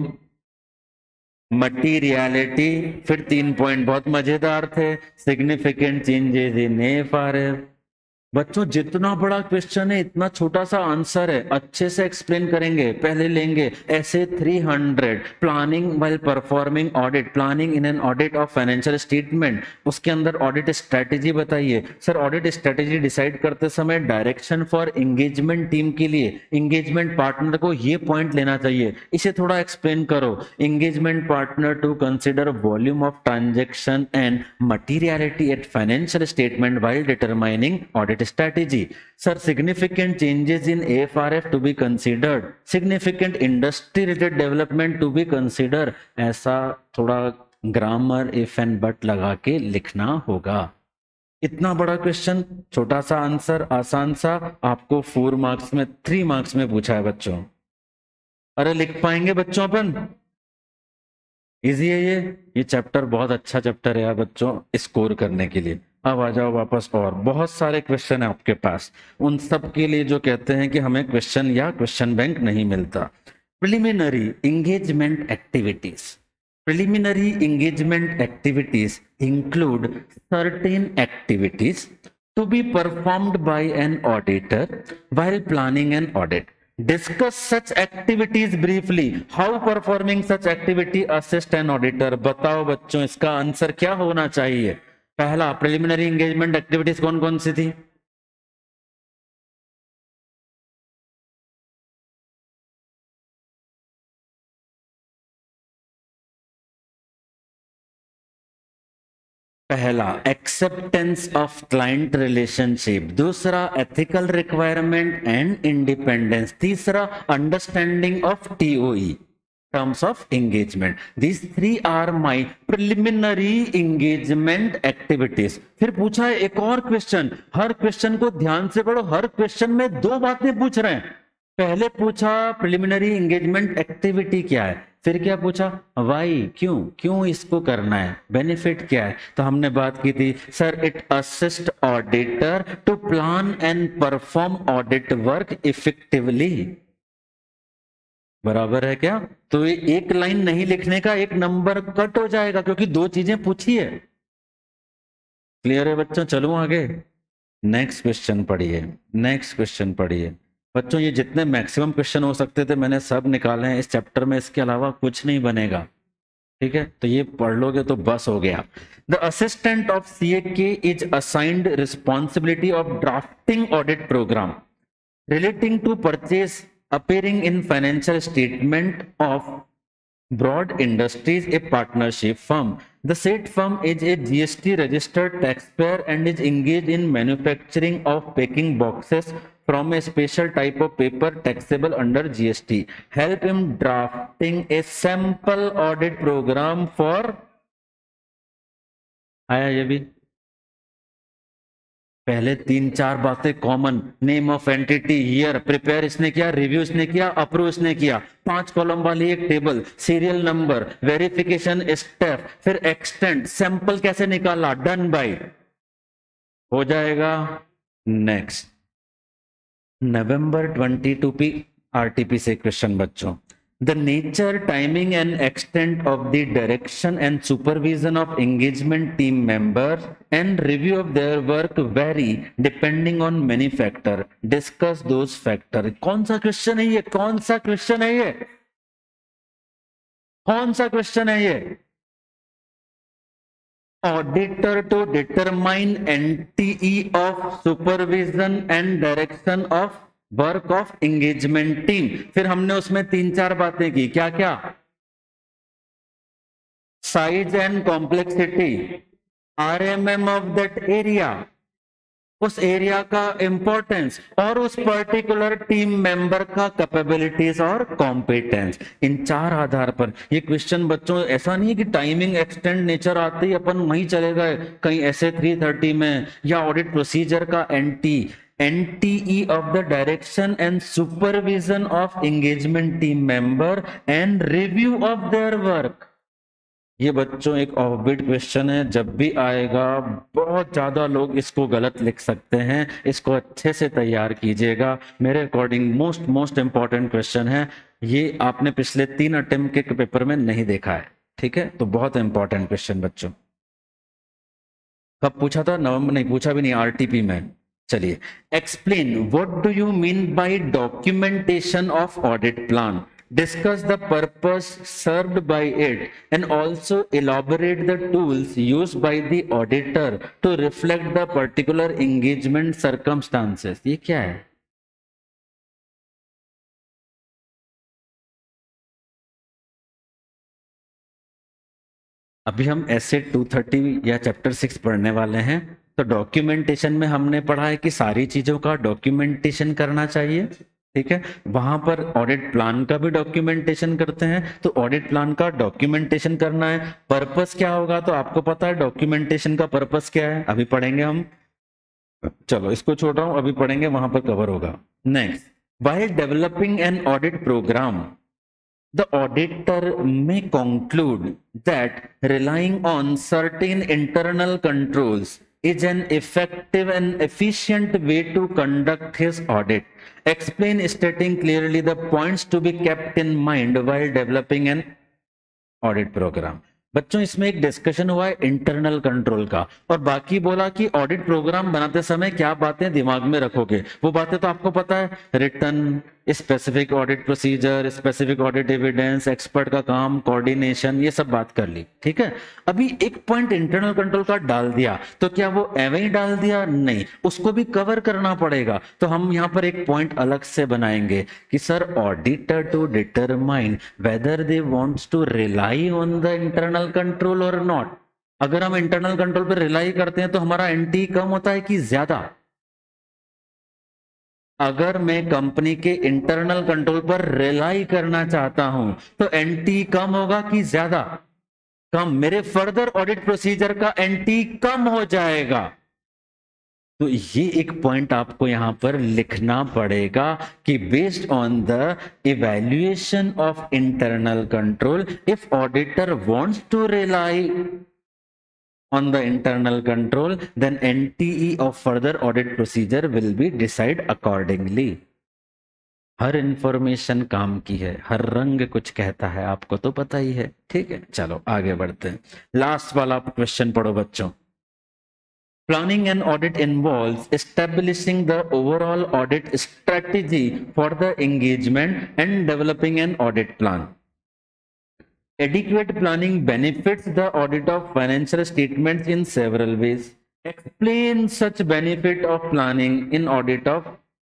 मटीरियलिटी, फिर तीन पॉइंट बहुत मजेदार थे, सिग्निफिकेंट चेंजेस इन एफआरएफ। बच्चों जितना बड़ा क्वेश्चन है इतना छोटा सा आंसर है, अच्छे से एक्सप्लेन करेंगे। पहले लेंगे ऐसे तीन सौ planning while performing audit, planning in an audit of financial statement, उसके अंदर ऑडिट स्ट्रेटेजी बताइए। सर ऑडिट स्ट्रेटेजी डिसाइड करते समय डायरेक्शन फॉर एंगेजमेंट टीम के लिए एंगेजमेंट पार्टनर को ये पॉइंट लेना चाहिए, इसे थोड़ा एक्सप्लेन करो। Engagement partner to consider volume of transaction and materiality at financial statement while determining audit strategy. Sir, significant changes in A F R F to be considered, significant industry related development to be considered. ऐसा थोड़ा ग्रामर इफ एंड बट लगा के लिखना होगा। इतना बड़ा क्वेश्चन, छोटा सा आंसर, आसान सा, आपको फोर मार्क्स में, थ्री मार्क्स में पूछा है बच्चों। अरे लिख पाएंगे बच्चों अपन? इजी है ये ये चैप्टर बहुत अच्छा चैप्टर है यार बच्चों स्कोर करने के लिए। अब आ जाओ वापस, और बहुत सारे क्वेश्चन है आपके पास, उन सब के लिए जो कहते हैं कि हमें क्वेश्चन या क्वेश्चन बैंक नहीं मिलता। Preliminary engagement activities. Preliminary engagement activities include certain activities to be performed by an auditor while planning an audit. Discuss such activities briefly. How performing such activity assist an auditor? बताओ बच्चों इसका आंसर क्या होना चाहिए? पहला, प्रिलिमिनरी एंगेजमेंट एक्टिविटीज कौन कौन सी थी? पहला एक्सेप्टेंस ऑफ क्लाइंट रिलेशनशिप, दूसरा एथिकल रिक्वायरमेंट एंड इंडिपेंडेंस, तीसरा understanding of TOE, terms of engagement. These three are my preliminary engagement activities. फिर पूछा है एक और क्वेश्चन, हर क्वेश्चन को ध्यान से पढ़ो, हर क्वेश्चन में दो बातें पूछ रहे हैं। पहले पूछा प्रिलिमिनरी एंगेजमेंट एक्टिविटी क्या है, फिर क्या पूछा वाई, क्यों क्यों इसको करना है, बेनिफिट क्या है। तो हमने बात की थी sir it assist auditor to plan and perform audit work effectively. बराबर है क्या? तो ये एक लाइन नहीं लिखने का एक नंबर कट हो जाएगा क्योंकि दो चीजें पूछी है। क्लियर है बच्चों? चलो आगे, नेक्स्ट क्वेश्चन पढ़िए, नेक्स्ट क्वेश्चन पढ़िए बच्चों। ये जितने मैक्सिमम क्वेश्चन हो सकते थे मैंने सब निकाले हैं इस चैप्टर में, इसके अलावा कुछ नहीं बनेगा। ठीक है, तो ये पढ़ लोगे तो बस हो गया। The assistant of C A K is assigned responsibility of drafting audit program. relating to purchase appearing in financial statement of Broad Industries, a partnership firm. The said firm is a G S T registered taxpayer and is engaged in manufacturing of packing boxes from a special type of paper taxable under G S T. Help in drafting a sample audit program for, आया ये भी, पहले तीन चार बातें common, name of entity, year, prepare इसने किया, रिव्यू इसने किया, अप्रूव इसने किया, पांच कॉलम वाली एक table, serial number, verification step, फिर एक्सटेंड, सैंपल कैसे निकाला, डन बाय, हो जाएगा। Next November twenty two P RTP से क्वेश्चन बच्चों, the nature, timing and extent of the direction and supervision of engagement team members and review of their work vary depending on many factors. Discuss those factors. कौन सा क्वेश्चन है ये, कौन सा क्वेश्चन है ये, कौन सा क्वेश्चन है ये? Auditor to determine N T E of supervision and direction of work of engagement team. फिर हमने उसमें तीन चार बातें की, क्या क्या? Size and complexity, RMM of that area, उस एरिया का इंपॉर्टेंस, और उस पर्टिकुलर टीम मेंबर का कैपेबिलिटीज और कॉम्पिटेंस। इन चार आधार पर ये क्वेश्चन बच्चों, ऐसा नहीं है कि टाइमिंग एक्सटेंड नेचर आते ही अपन वहीं चले गए कहीं ऐसे थ्री थर्टी में, या ऑडिट प्रोसीजर का NT N T E of the direction and supervision of engagement team member and review of their work। ये बच्चों एक ऑफबिट क्वेश्चन है, जब भी आएगा बहुत ज्यादा लोग इसको गलत लिख सकते हैं, इसको अच्छे से तैयार कीजिएगा। मेरे according most most important question है ये, आपने पिछले तीन अटेम्प्ट के पेपर में नहीं देखा है, ठीक है? तो बहुत इंपॉर्टेंट क्वेश्चन बच्चों। कब पूछा था? नवंबर, नहीं पूछा भी नहीं, आरटीपी में। चलिए, explain what do you mean by documentation of audit plan, discuss the purpose served by it and also elaborate the tools used by the auditor to reflect the particular engagement circumstances. ये क्या है? अभी हम एसे टू थर्टी या चैप्टर सिक्स पढ़ने वाले हैं। तो डॉक्यूमेंटेशन में हमने पढ़ा है कि सारी चीजों का डॉक्यूमेंटेशन करना चाहिए, ठीक है? वहां पर ऑडिट प्लान का भी डॉक्यूमेंटेशन करते हैं, तो ऑडिट प्लान का डॉक्यूमेंटेशन करना है। पर्पस क्या होगा? तो आपको पता है डॉक्यूमेंटेशन का पर्पस क्या है, अभी पढ़ेंगे हम। चलो इसको छोड़ रहा हूं, अभी पढ़ेंगे, वहां पर कवर होगा। Next, while developing an audit program the auditor may conclude that relying on certain internal controls is an effective and efficient way to conduct his audit. Explain, stating clearly the points to be kept in mind while developing an audit program. बच्चों इसमें एक डिस्कशन हुआ है इंटरनल कंट्रोल का, और बाकी बोला कि ऑडिट प्रोग्राम बनाते समय क्या बातें दिमाग में रखोगे। वो बातें तो आपको पता है, return, specific audit procedure, specific audit evidence, expert का काम, कोऑर्डिनेशन, ये सब बात कर ली, ठीक है? अभी एक पॉइंट इंटरनल कंट्रोल का डाल दिया, तो क्या वो एवं ही डाल दिया? नहीं, उसको भी कवर करना पड़ेगा। तो हम यहाँ पर एक पॉइंट अलग से बनाएंगे कि sir auditor to determine whether they wants to rely on the internal control or not. अगर हम इंटरनल कंट्रोल पर रिलाई करते हैं तो हमारा एनटी कम होता है कि ज्यादा? अगर मैं कंपनी के इंटरनल कंट्रोल पर रिलाई करना चाहता हूं तो एनटी कम होगा कि ज्यादा? कम। मेरे फर्दर ऑडिट प्रोसीजर का एनटी कम हो जाएगा। तो ये एक पॉइंट आपको यहां पर लिखना पड़ेगा कि based on the evaluation of internal control, if auditor wants to rely on the internal control, then N T E of further audit procedure will be decide accordingly। हर इंफॉर्मेशन काम की है, हर रंग कुछ कहता है, आपको तो पता ही है, ठीक है? चलो आगे बढ़ते हैं। लास्ट वाला क्वेश्चन पढ़ो बच्चों। Planning an audit involves establishing the overall audit strategy for the engagement and developing an audit plan। Adequate planning benefits the audit of financial statements in several ways. Explain such benefit of planning in audit of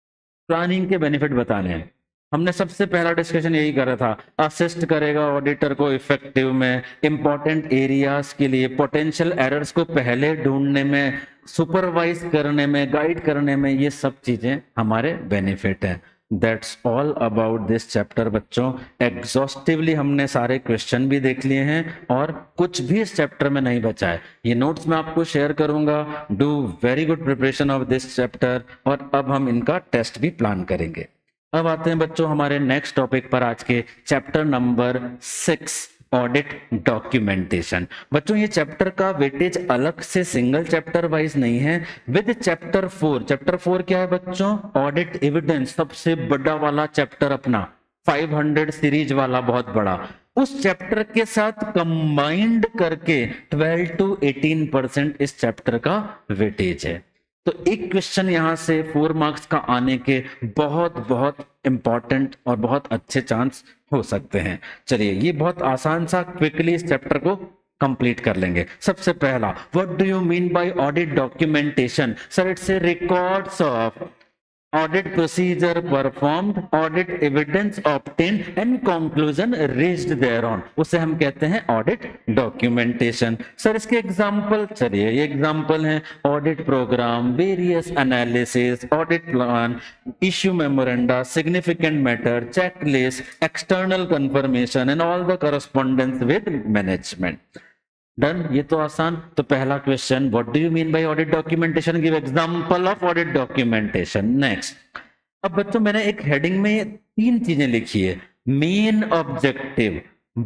planning के बेनिफिट बताने हैं। हमने सबसे पहला डिस्कशन यही करा था, असिस्ट करेगा ऑडिटर को इफेक्टिव में, इंपॉर्टेंट एरियाज के लिए, पोटेंशियल एरर्स को पहले ढूंढने में, सुपरवाइज करने में, गाइड करने में, ये सब चीजें हमारे बेनिफिट हैं। That's all about this chapter बच्चों। एग्जॉस्टिवली हमने सारे क्वेश्चन भी देख लिए हैं और कुछ भी इस चैप्टर में नहीं बचा है। ये नोट्स मैं आपको शेयर करूंगा। Do very good preparation of this chapter. और अब हम इनका टेस्ट भी प्लान करेंगे। अब आते हैं बच्चों हमारे नेक्स्ट टॉपिक पर, आज के chapter number six, audit documentation. बच्चों ये चैप्टर का वेटेज अलग से सिंगल चैप्टर वाइज नहीं है, with chapter four. Chapter four क्या है बच्चों? ऑडिट एविडेंस, सबसे बड़ा वाला चैप्टर अपना, पाँच सौ सीरीज वाला, बहुत बड़ा। उस चैप्टर के साथ कंबाइंड करके ट्वेल्व टू एटीन परसेंट इस चैप्टर का वेटेज है। तो एक क्वेश्चन यहां से फोर मार्क्स का आने के बहुत बहुत इंपॉर्टेंट और बहुत अच्छे चांस हो सकते हैं। चलिए ये बहुत आसान सा क्विकली इस चैप्टर को कंप्लीट कर लेंगे। सबसे पहला, what do you mean by audit documentation? Sir it's a records of audit procedure performed, audit evidence obtained and conclusion reached thereon, उसे हम कहते हैं ऑडिट डॉक्यूमेंटेशन। सर इसके एग्जाम्पल, चलिए ये एग्जाम्पल हैं, audit program, various analysis, audit plan, issue memoranda, significant matter, checklist, external confirmation and all the correspondence with management. Done, ये तो आसान। तो पहला question, what do you mean by audit documentation? Give example of audit documentation. Next, अब बच्चों मैंने एक हेडिंग में तीन चीजें लिखी है, main objective,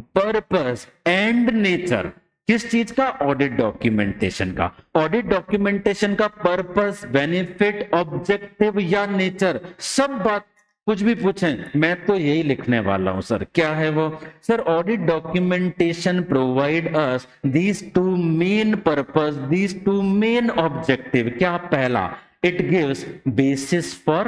purpose and nature. किस चीज का? ऑडिट डॉक्यूमेंटेशन का। ऑडिट डॉक्यूमेंटेशन का पर्पस, बेनिफिट, ऑब्जेक्टिव या नेचर, सब बात कुछ भी पूछें मैं तो यही लिखने वाला हूं सर। क्या है वो? Sir audit documentation provide us these two main purpose, these two main objective. क्या? पहला, it gives basis for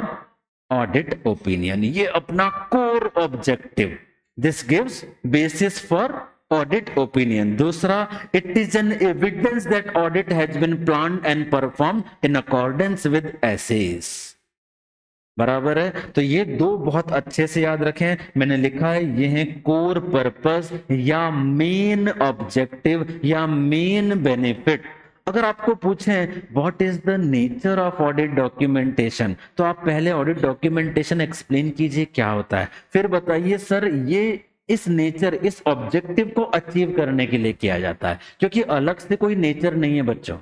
audit opinion, ये अपना core objective, this gives basis for audit opinion. दूसरा, it is an evidence that audit has been planned and performed in accordance with SAs. बराबर है। तो ये दो बहुत अच्छे से याद रखें। मैंने लिखा है ये है कोर पर्पस या मेन ऑब्जेक्टिव या मेन बेनिफिट। अगर आपको पूछें what is the nature of audit documentation, तो आप पहले ऑडिट डॉक्यूमेंटेशन एक्सप्लेन कीजिए क्या होता है, फिर बताइए सर ये इस नेचर, इस ऑब्जेक्टिव को अचीव करने के लिए किया जाता है, क्योंकि अलग से कोई नेचर नहीं है बच्चों।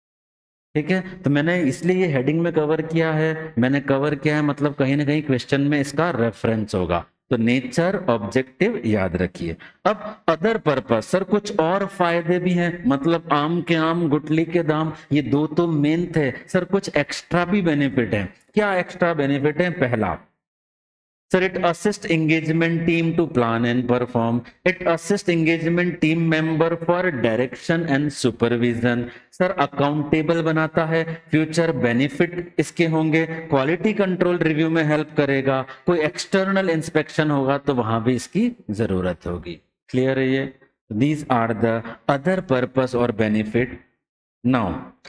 ठीक है, तो मैंने इसलिए ये हेडिंग में कवर किया है। मैंने कवर किया है मतलब कहीं ना कहीं क्वेश्चन में इसका रेफरेंस होगा। तो नेचर, ऑब्जेक्टिव याद रखिए। अब अदर पर्पस, सर कुछ और फायदे भी हैं, मतलब आम के आम गुठली के दाम, ये दो तो मेन थे। सर कुछ एक्स्ट्रा भी बेनिफिट है। क्या एक्स्ट्रा बेनिफिट है? पहला, Sir, it assists engagement team to plan and perform. It assists engagement team member for direction and supervision. Sir, accountable बनाता है, future benefit इसके होंगे, quality control review में help करेगा, कोई external inspection होगा तो वहां भी इसकी जरूरत होगी। Clear है ये? These are the other purpose or benefit. Now,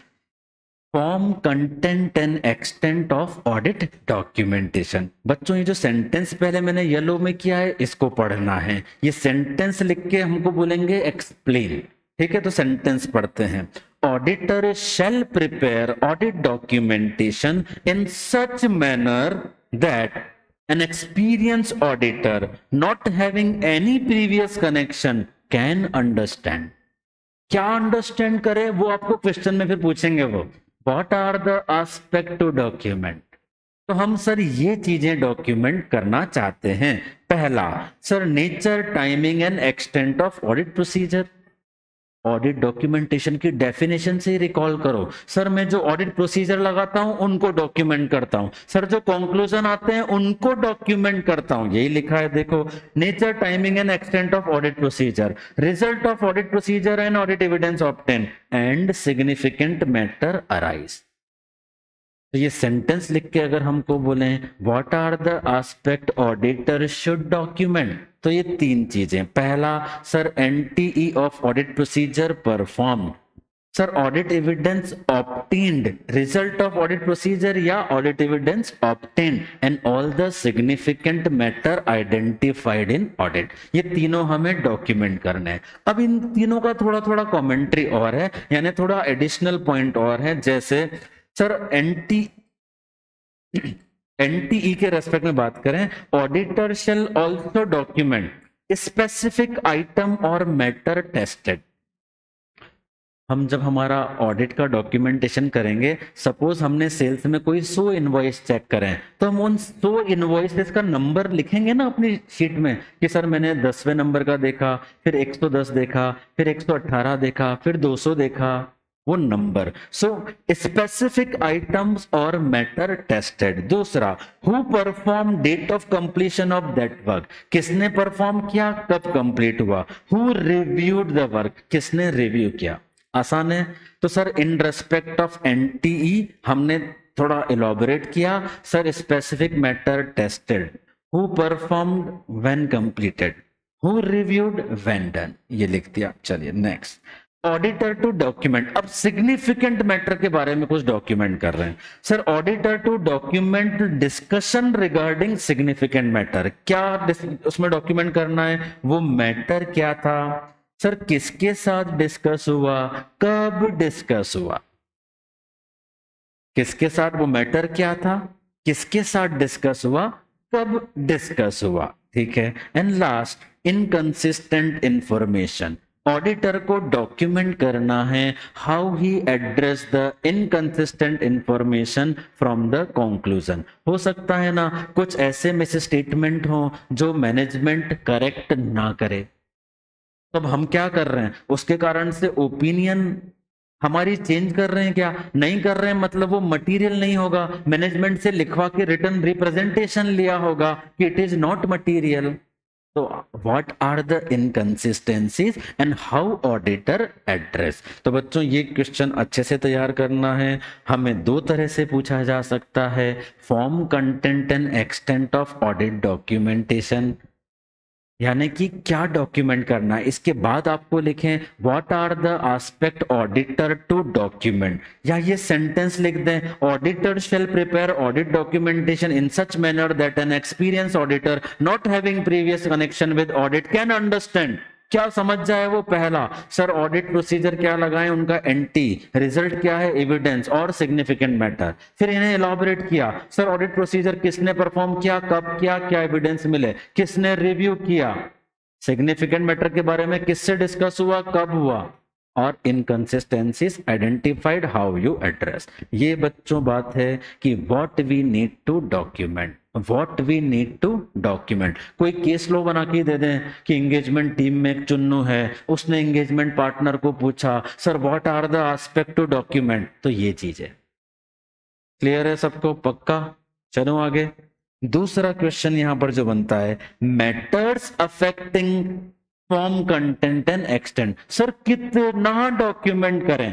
form, content and extent of audit documentation. बच्चों ये जो सेंटेंस पहले मैंने येलो में किया है इसको पढ़ना है। ये सेंटेंस लिख के हमको बोलेंगे एक्सप्लेन। ठीक है, तो सेंटेंस पढ़ते हैं। Auditor shall prepare audit documentation in such manner that an experience auditor not having any previous connection can understand. क्या अंडरस्टैंड करे वो आपको क्वेश्चन में फिर पूछेंगे वो। What are the aspect to document? तो हम सर ये चीजें डॉक्यूमेंट करना चाहते हैं। पहला, sir nature, timing and extent of audit procedure. Audit documentation की डेफिनेशन से ही रिकॉल करो। सर मैं जो ऑडिट प्रोसीजर लगाता हूं उनको डॉक्यूमेंट करता हूं, सर जो कंक्लूजन आते हैं उनको डॉक्यूमेंट करता हूं। यही लिखा है देखो, nature, timing and extent of audit procedure, result of audit procedure and audit evidence obtain and significant matter arise. तो ये सेंटेंस लिख के अगर हमको बोले what are the aspect auditor should document, तो ये तीन चीजें। पहला, sir NTE of audit procedure perform, sir audit evidence obtained, result of audit procedure या audit evidence obtained and all the significant matter identified in audit, ये तीनों हमें डॉक्यूमेंट करने हैं। अब इन तीनों का थोड़ा थोड़ा कमेंट्री और है, यानी थोड़ा एडिशनल पॉइंट और है। जैसे सर एनटी एनटीई के रेस्पेक्ट में बात करें, auditor shall also document specific item or matter tested. हम जब हमारा ऑडिट का डॉक्यूमेंटेशन करेंगे, सपोज हमने सेल्स में कोई सौ इनवॉइस चेक करें, तो हम उन सौ इनवॉइसेस का नंबर लिखेंगे ना अपनी शीट में कि सर मैंने दसवें नंबर का देखा, फिर एक सौ दस देखा, फिर एक सौ अठारह देखा, फिर दो सौ देखा, वो number. So specific items or matter tested. दूसरा, who perform, date of completion of that work, किसने परफॉर्म किया, कब कंप्लीट हुआ। हु रिव्यूड द वर्क, किसने रिव्यू किया। आसान है। तो sir in respect of NTE हमने थोड़ा इलॉबरेट किया। Sir specific matter tested, who performed when completed, who reviewed when done, ये लिख दिया। चलिए नेक्स्ट, ऑडिटर टू डॉक्यूमेंट। अब सिग्निफिकेंट मैटर के बारे में कुछ डॉक्यूमेंट कर रहे हैं। Sir auditor to document discussion regarding significant matter, क्या उसमें डॉक्यूमेंट करना है, वो मैटर क्या था, सर किसके साथ डिस्कस हुआ, कब डिस्कस हुआ, किसके साथ, वो मैटर क्या था, किसके साथ डिस्कस हुआ, कब डिस्कस हुआ। ठीक है। And last, inconsistent information, auditor को डॉक्यूमेंट करना है how he address the inconsistent information from the conclusion. हो सकता है ना कुछ ऐसे मिस स्टेटमेंट हो जो मैनेजमेंट करेक्ट ना करे, तब हम क्या कर रहे हैं, उसके कारण से ओपिनियन हमारी चेंज कर रहे हैं, क्या नहीं कर रहे हैं, मतलब वो मटेरियल नहीं होगा, मैनेजमेंट से लिखवा के रिटर्न रिप्रेजेंटेशन लिया होगा कि इट इज नॉट मटेरियल। तो what are the inconsistencies and how auditor address. तो बच्चों ये क्वेश्चन अच्छे से तैयार करना है। हमें दो तरह से पूछा जा सकता है, form, content and extent of audit documentation, यानी कि क्या डॉक्यूमेंट करना है। इसके बाद आपको लिखें what are the aspect auditor to document, या ये सेंटेंस लिख दें, auditor shall prepare audit documentation in such manner that an experience auditor not having previous connection with audit can understand, क्या समझ जाए वो पहला। सर ऑडिट प्रोसीजर क्या लगाएं, उनका एंटी, रिजल्ट क्या है, एविडेंस और सिग्निफिकेंट मैटर। फिर इन्हें इलॉबरेट किया, सर ऑडिट प्रोसीजर किसने परफॉर्म किया, कब किया, क्या एविडेंस मिले, किसने रिव्यू किया, सिग्निफिकेंट मैटर के बारे में किससे डिस्कस हुआ, कब हुआ, और inconsistencies identified, how you address. ये बच्चों बात है कि what we need to document, what we need to document. कोई केस लो बना के दे दें कि एंगेजमेंट टीम में एक चुन्नू है, उसने एंगेजमेंट पार्टनर को पूछा sir what are the aspect to document, तो ये चीज है। क्लियर है सबको, पक्का। चलो आगे, दूसरा क्वेश्चन यहां पर जो बनता है, matters affecting form, content and extent. Sir कितना डॉक्यूमेंट करें,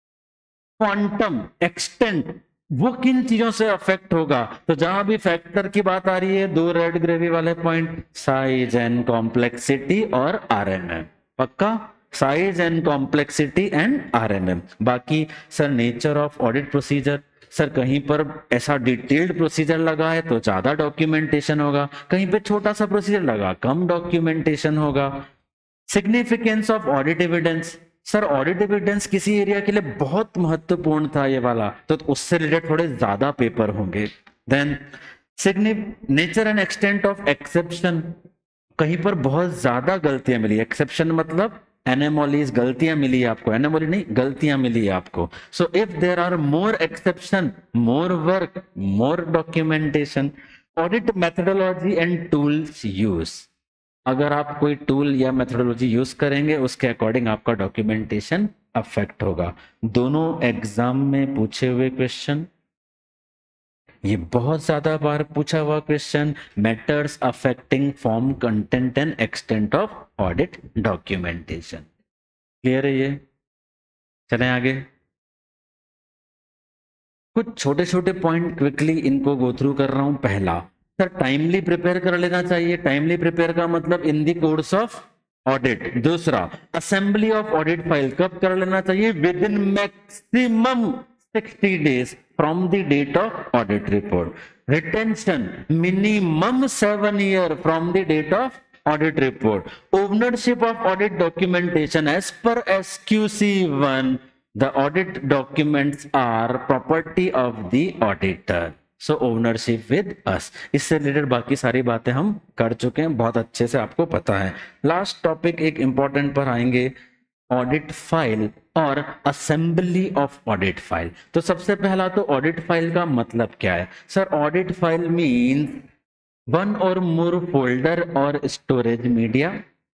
क्वांटम, एक्सटेंट, वो किन चीजों से अफेक्ट होगा। तो जहां भी फैक्टर की बात आ रही है, दो रेड ग्रेवी वाले पॉइंट, साइज एंड कॉम्प्लेक्सिटी और आरएमएम, पक्का, size and complexity and RMM. बाकी sir nature of audit procedure, sir कहीं पर ऐसा डिटेल्ड प्रोसीजर लगा है तो ज्यादा डॉक्यूमेंटेशन होगा, कहीं पे छोटा सा प्रोसीजर लगा कम डॉक्यूमेंटेशन होगा। Significance of audit evidence, sir audit evidence किसी एरिया के लिए बहुत महत्वपूर्ण था ये वाला, तो उससे रिलेटेड थोड़े ज्यादा पेपर होंगे। Then nature and extent of exception, कहीं पर बहुत ज्यादा गलतियां मिली, एक्सेप्शन मतलब एनोमलीज, गलतियां मिली आपको, एनोमली नहीं गलतियां मिली आपको। So if there are more exception, more work, more documentation. Audit methodology and tools use, अगर आप कोई टूल या मेथोडोलॉजी यूज करेंगे उसके अकॉर्डिंग आपका डॉक्यूमेंटेशन अफेक्ट होगा। दोनों एग्जाम में पूछे हुए क्वेश्चन, ये बहुत ज्यादा बार पूछा हुआ question, matters affecting form, content and extent of audit documentation. Clear है ये। चलें आगे, कुछ छोटे छोटे पॉइंट क्विकली इनको गो थ्रू कर रहा हूं। पहला, सर टाइमली प्रिपेयर कर लेना चाहिए। टाइमली प्रिपेयर का मतलब in the course of audit. दूसरा, असेंबली ऑफ ऑडिट फाइल कब कर लेना चाहिए? Within maximum sixty days from the date of audit report. Retention minimum seven year from the date of audit report. Ownership of audit documentation as per S Q C one, the audit documents are property of the auditor, so ownership with us. इससे रिलेटेड बाकी सारी बातें हम कर चुके हैं, बहुत अच्छे से आपको पता है। लास्ट टॉपिक एक इंपॉर्टेंट पर आएंगे, ऑडिट फाइल और असेंबली ऑफ ऑडिट फाइल। तो सबसे पहला तो ऑडिट फाइल का मतलब क्या है? Sir audit file means one or more folder or storage media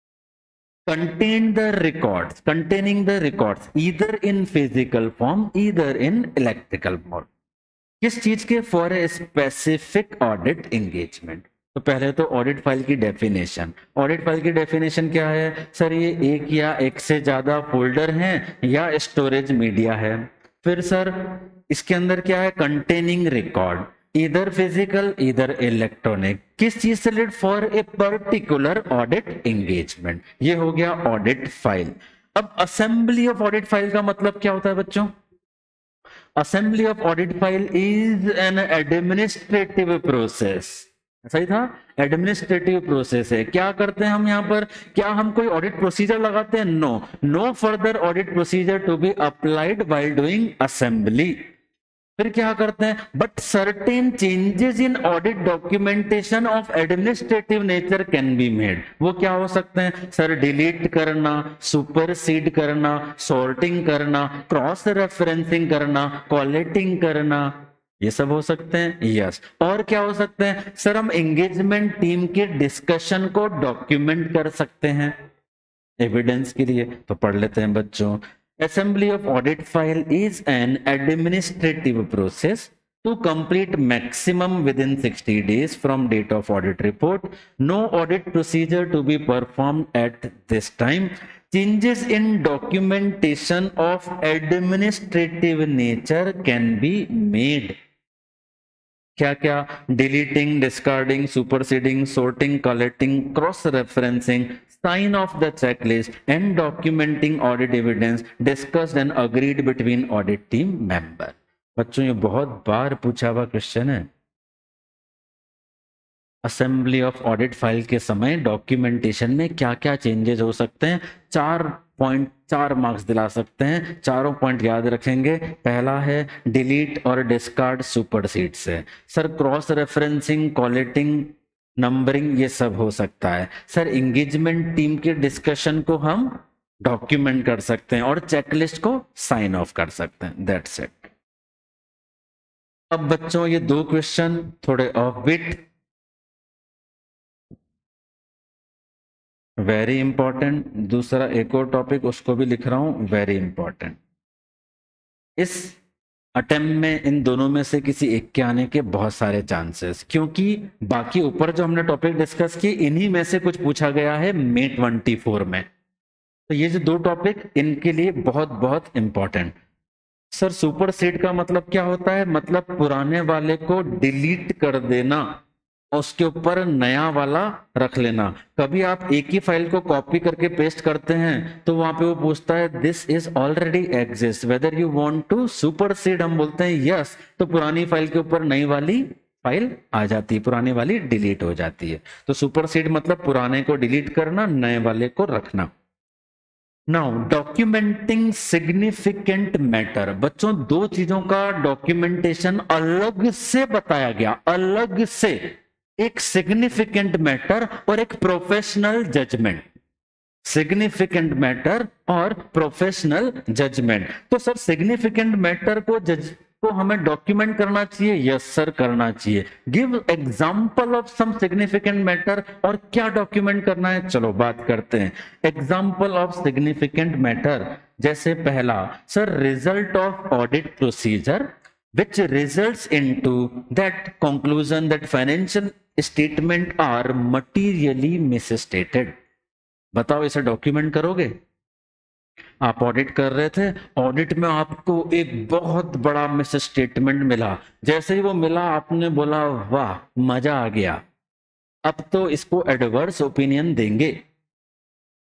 contain the records containing the records either in physical form either in electrical mode। किस चीज के? For a specific audit engagement. तो पहले तो ऑडिट फाइल की डेफिनेशन, ऑडिट फाइल की डेफिनेशन क्या है? सर ये एक या एक से ज्यादा फोल्डर हैं या स्टोरेज मीडिया है। फिर सर इसके अंदर क्या है? कंटेनिंग रिकॉर्ड इधर फिजिकल इधर इलेक्ट्रॉनिक। किस चीज से related? For a particular audit engagement. ये हो गया ऑडिट फाइल। अब असेंबली ऑफ ऑडिट फाइल का मतलब क्या होता है बच्चों? Assembly of audit file is an administrative process. सही था, एडमिनिस्ट्रेटिव प्रोसेस है। क्या करते हैं हम यहाँ पर? क्या हम कोई ऑडिट प्रोसीजर लगाते हैं? No, no further audit procedure to be applied while doing assembly. फिर क्या करते हैं? But certain changes in audit documentation of administrative nature can be made. वो क्या हो सकते हैं? सर डिलीट करना, सुपरसीड करना, सॉर्टिंग करना, क्रॉस रेफरेंसिंग करना, कॉलेटिंग करना, ये सब हो सकते हैं। यस। और क्या हो सकते हैं? सर हम एंगेजमेंट टीम के डिस्कशन को डॉक्यूमेंट कर सकते हैं एविडेंस के लिए। तो पढ़ लेते हैं बच्चों। Assembly of audit file is an administrative process to complete maximum within sixty days from date of audit report. No audit procedure to be performed at this time. Changes in documentation of administrative nature can be made. क्या क्या? Deleting, discarding, superseding, sorting, collating, cross referencing, sign off the checklist and documenting audit evidence discussed and agreed between audit team member। बच्चों ये बहुत बार पूछा हुआ क्वेश्चन है। असेंबली ऑफ ऑडिट फाइल के समय डॉक्यूमेंटेशन में क्या क्या चेंजेस हो सकते हैं? चार पॉइंट, चार मार्क्स दिला सकते हैं। चारों पॉइंट याद रखेंगे। पहला है डिलीट और डिस्कार्ड सुपरसीड से। Sir cross referencing, collating, numbering, ये सब हो सकता है। सर एंगेजमेंट टीम के डिस्कशन को हम डॉक्यूमेंट कर सकते हैं और चेकलिस्ट को साइन ऑफ कर सकते हैं। That's it. अब बच्चों ये दो क्वेश्चन थोड़े ऑफ बिट, वेरी इंपॉर्टेंट। दूसरा एक और टॉपिक उसको भी लिख रहा हूं, वेरी इंपॉर्टेंट। इस अटेम्प्ट में इन दोनों में से किसी एक के आने के बहुत सारे चांसेस, क्योंकि बाकी ऊपर जो हमने टॉपिक डिस्कस किए इन्हीं में से कुछ पूछा गया है मे ट्वेंटी फोर में। तो ये जो दो टॉपिक इनके लिए बहुत बहुत इंपॉर्टेंट। सर सुपरसीड का मतलब क्या होता है? मतलब पुराने वाले को डिलीट कर देना, उसके ऊपर नया वाला रख लेना। कभी आप एक ही फाइल को कॉपी करके पेस्ट करते हैं तो वहां पे वो पूछता है this is already exist whether you want to supersede. हम बोलते हैं यस, तो पुरानी फाइल के ऊपर नई वाली फाइल आ जाती है, पुरानी वाली डिलीट हो जाती है। तो सुपरसीड मतलब पुराने को डिलीट करना, नए वाले को रखना। Now documenting significant matter. बच्चों दो चीजों का डॉक्यूमेंटेशन अलग से बताया गया, अलग से। एक सिग्निफिकेंट मैटर और एक प्रोफेशनल जजमेंट। सिग्निफिकेंट मैटर और प्रोफेशनल जजमेंट। तो सर सिग्निफिकेंट मैटर को जज को हमें डॉक्यूमेंट करना चाहिए? यस सर करना चाहिए। Give example of some significant matter. और क्या डॉक्यूमेंट करना है? चलो बात करते हैं। एग्जांपल ऑफ सिग्निफिकेंट मैटर, जैसे पहला sir result of audit procedure which results into that conclusion that financial statement are materially misstated। बताओ इसे डॉक्यूमेंट करोगे? आप ऑडिट कर रहे थे, ऑडिट में आपको एक बहुत बड़ा मिस स्टेटमेंट मिला। जैसे ही वो मिला आपने बोला वाह मजा आ गया, अब तो इसको एडवर्स ओपिनियन देंगे।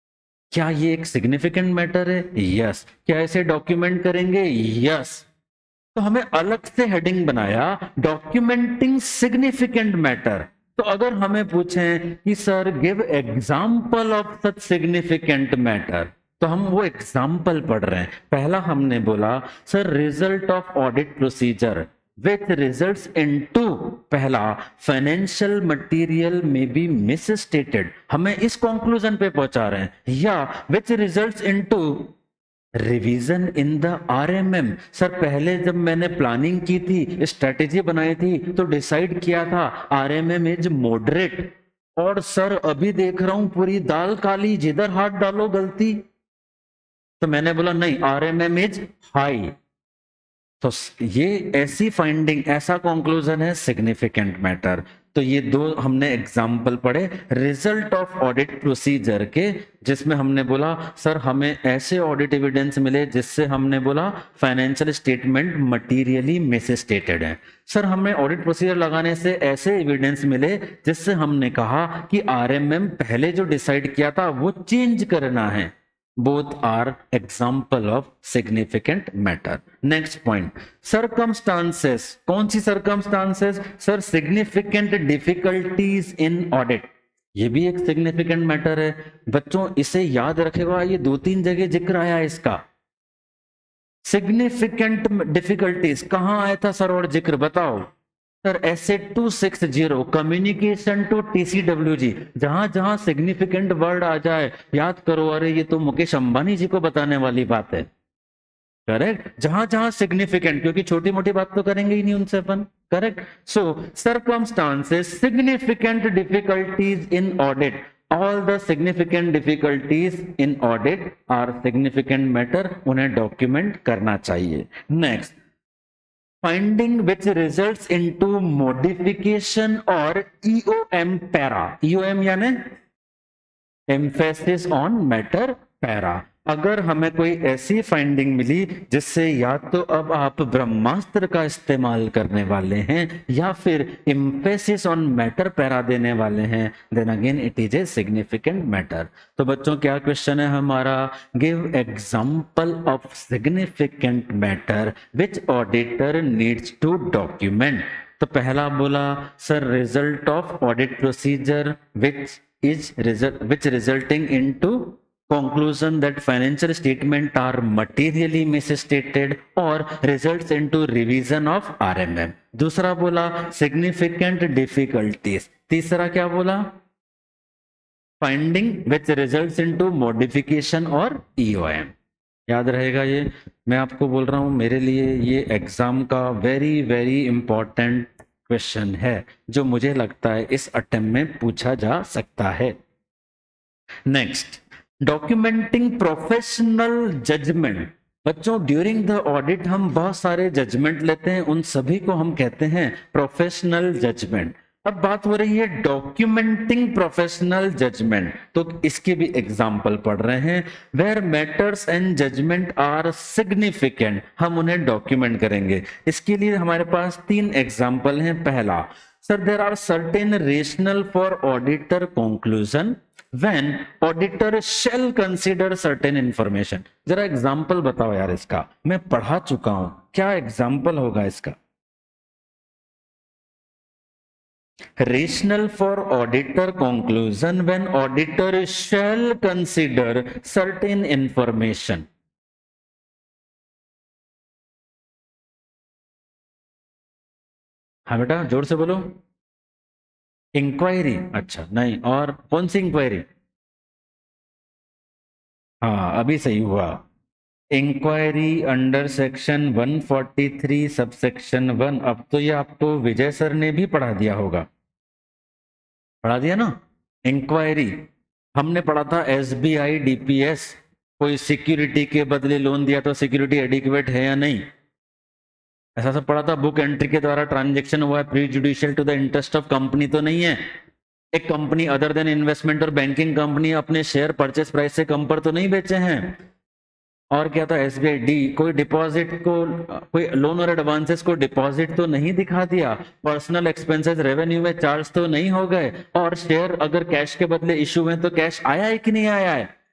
क्या ये एक सिग्निफिकेंट मैटर है? यस। क्या इसे डॉक्यूमेंट करेंगे? यस। तो हमें अलग से हेडिंग बनाया, डॉक्यूमेंटिंग सिग्निफिकेंट मैटर। तो अगर हमें पूछें कि sir give example of such significant matter, तो हम वो एग्जाम्पल पढ़ रहे हैं। पहला हमने बोला sir result of audit procedure which results into, पहला फाइनेंशियल मटेरियल में बी मिसस्टेटेड, हमें इस कंक्लूजन पे पहुंचा रहे हैं, या which results into revision in the RMM. Sir पहले जब मैंने प्लानिंग की थी, स्ट्रेटेजी बनाई थी, तो डिसाइड किया था आरएमएम इज मॉडरेट, और सर अभी देख रहा हूं पूरी दाल काली, जिधर हाथ डालो गलती। तो मैंने बोला नहीं, आरएमएम इज हाई। तो ये ऐसी फाइंडिंग, ऐसा कंक्लूजन है सिग्निफिकेंट मैटर। तो ये दो हमने एग्जाम्पल पढ़े रिजल्ट ऑफ ऑडिट प्रोसीजर के, जिसमें हमने बोला सर हमें ऐसे ऑडिट एविडेंस मिले जिससे हमने बोला फाइनेंशियल स्टेटमेंट मटीरियली मिसस्टेटेड है। सर हमें ऑडिट प्रोसीजर लगाने से ऐसे एविडेंस मिले जिससे हमने कहा कि आरएमएम पहले जो डिसाइड किया था वो चेंज करना है। Both are example of significant matter. Next point, circumstances. कौन सी circumstances? Sir, significant difficulties in audit. ये भी एक significant matter है बच्चों, इसे याद रखेगा, ये दो तीन जगह जिक्र आया है इसका। significant difficulties कहां आया था सर और जिक्र बताओ? Sir S A two six zero communication to TCWG, जहां जहां सिग्निफिकेंट वर्ड आ जाए याद करो, अरे ये तो मुकेश अंबानी जी को बताने वाली बात है। करेक्ट, जहां जहां सिग्निफिकेंट, क्योंकि छोटी मोटी बात तो करेंगे ही नहीं उनसे अपन। Correct. So circumstances, significant difficulties in audit, all the significant difficulties in audit are significant matter, उन्हें डॉक्यूमेंट करना चाहिए। Next, finding which results into modification or E O M para, E O M यानी emphasis on matter para। अगर हमें कोई ऐसी फाइंडिंग मिली जिससे या तो अब आप ब्रह्मास्त्र का इस्तेमाल करने वाले हैं या फिर एम्फेसिस ऑन मैटर पैरा देने वाले हैं, then again it is a significant matter. तो बच्चों क्या क्वेश्चन है हमारा? Give example of significant matter which auditor needs to document. तो पहला बोला sir result of audit procedure which is result which resulting into conclusion that financial statement are materially misstated or results into revision of R M M। दूसरा बोला significant difficulties। तीसरा क्या बोला? finding which results into modification or E O M। याद रहेगा ये, मैं आपको बोल रहा हूं मेरे लिए ये एग्जाम का वेरी वेरी इंपॉर्टेंट क्वेश्चन है, जो मुझे लगता है इस अटेम्प्ट में पूछा जा सकता है। Next, documenting professional judgement. बच्चों ड्यूरिंग द ऑडिट हम बहुत सारे जजमेंट लेते हैं, उन सभी को हम कहते हैं प्रोफेशनल जजमेंट। अब बात हो रही है डॉक्यूमेंटिंग प्रोफेशनल जजमेंट, तो इसके भी एग्जाम्पल पढ़ रहे हैं। Where matters and judgement are significant, हम उन्हें डॉक्यूमेंट करेंगे। इसके लिए हमारे पास तीन एग्जाम्पल हैं। पहला, sir there are certain rational for auditor conclusion when auditor shall consider certain information। जरा एग्जाम्पल बताओ यार इसका, मैं पढ़ा चुका हूं, क्या एग्जाम्पल होगा इसका? Rational for auditor conclusion when auditor shall consider certain information। हाँ बेटा जोर से बोलो। इंक्वायरी, अच्छा नहीं, और कौन सी इंक्वायरी? हाँ अभी सही हुआ। Inquiry under section one forty three sub section one. अब तो ये आपको विजय सर ने भी पढ़ा दिया होगा, पढ़ा दिया ना। इंक्वायरी हमने पढ़ा था एसबीआई डीपीएस, कोई सिक्योरिटी के बदले लोन दिया तो सिक्योरिटी एडिक्वेट है या नहीं, ऐसा सब पढ़ा था। बुक एंट्री के द्वारा ट्रांजैक्शन हुआ है prejudicial to the interest of company तो नहीं है। एक कंपनी अदर देन इन्वेस्टमेंट और बैंकिंग कंपनी अपने शेयर परचेस प्राइस से कम पर तो नहीं बेचे हैं। और क्या था? एसबीआई डी, कोई डिपॉजिट को, कोई लोन और एडवांसेस को डिपॉजिट तो नहीं दिखा दिया, पर्सनल एक्सपेंसेस रेवेन्यू में चार्ज तो नहीं हो गए, और शेयर अगर कैश के बदले इश्यू हुए तो कैश आया है कि नहीं आया है?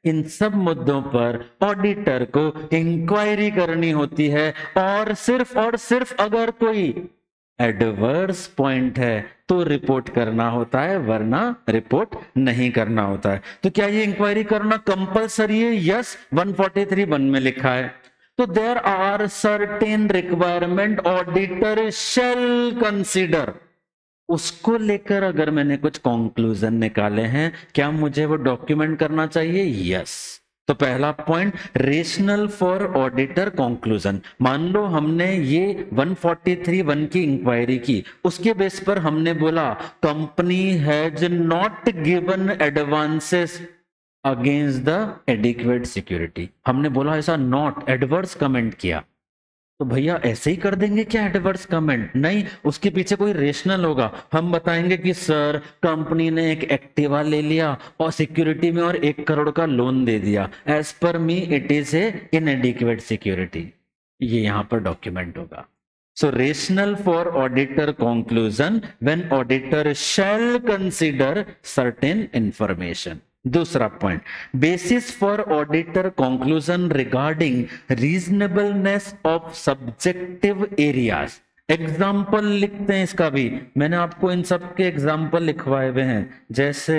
इन सब मुद्दों पर ऑडिटर को इंक्वायरी करनी होती है, और सिर्फ और सिर्फ अगर कोई एडवर्स पॉइंट है तो रिपोर्ट करना होता है, वरना रिपोर्ट नहीं करना होता है। तो क्या ये इंक्वायरी करना कंपलसरी है? Yes, one forty three one में लिखा है। तो there are certain requirement auditor shall consider, उसको लेकर अगर मैंने कुछ कंक्लूजन निकाले हैं, क्या मुझे वो डॉक्यूमेंट करना चाहिए? यस। तो पहला point, rational for auditor conclusion. मान लो हमने ये वन फोर्टी थ्री वन की इंक्वायरी की, उसके बेस पर हमने बोला company has not given advances against the adequate security. हमने बोला ऐसा, नॉट एडवर्स कमेंट किया, तो भैया ऐसे ही कर देंगे क्या एडवर्स कमेंट? नहीं, उसके पीछे कोई रेशनल होगा। हम बताएंगे कि सर कंपनी ने एक एक्टिवा ले लिया और सिक्योरिटी में और एक करोड़ का लोन दे दिया, as per me it is a inadequate security, ये यहां पर डॉक्यूमेंट होगा। So rational for auditor conclusion when auditor shall consider certain information. दूसरा point, basis for auditor conclusion regarding reasonableness of subjective areas. Example लिखते हैं इसका भी, मैंने आपको इन सब के एग्जाम्पल लिखवाए हुए हैं, जैसे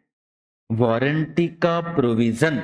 वारंटी का प्रोविजन।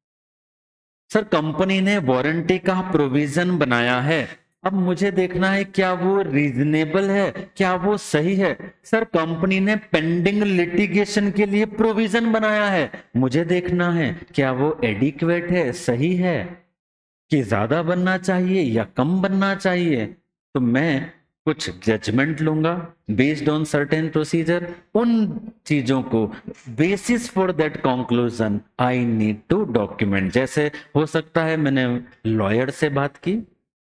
सर कंपनी ने वारंटी का प्रोविजन बनाया है, अब मुझे देखना है क्या वो रीजनेबल है, क्या वो सही है। सर कंपनी ने पेंडिंग लिटिगेशन के लिए प्रोविजन बनाया है, मुझे देखना है क्या वो एडिक्वेट है, सही है, कि ज्यादा बनना चाहिए या कम बनना चाहिए। तो मैं कुछ जजमेंट लूंगा बेस्ड ऑन सर्टेन प्रोसीजर, उन चीजों को basis for that conclusion I need to document. जैसे हो सकता है मैंने लॉयर से बात की,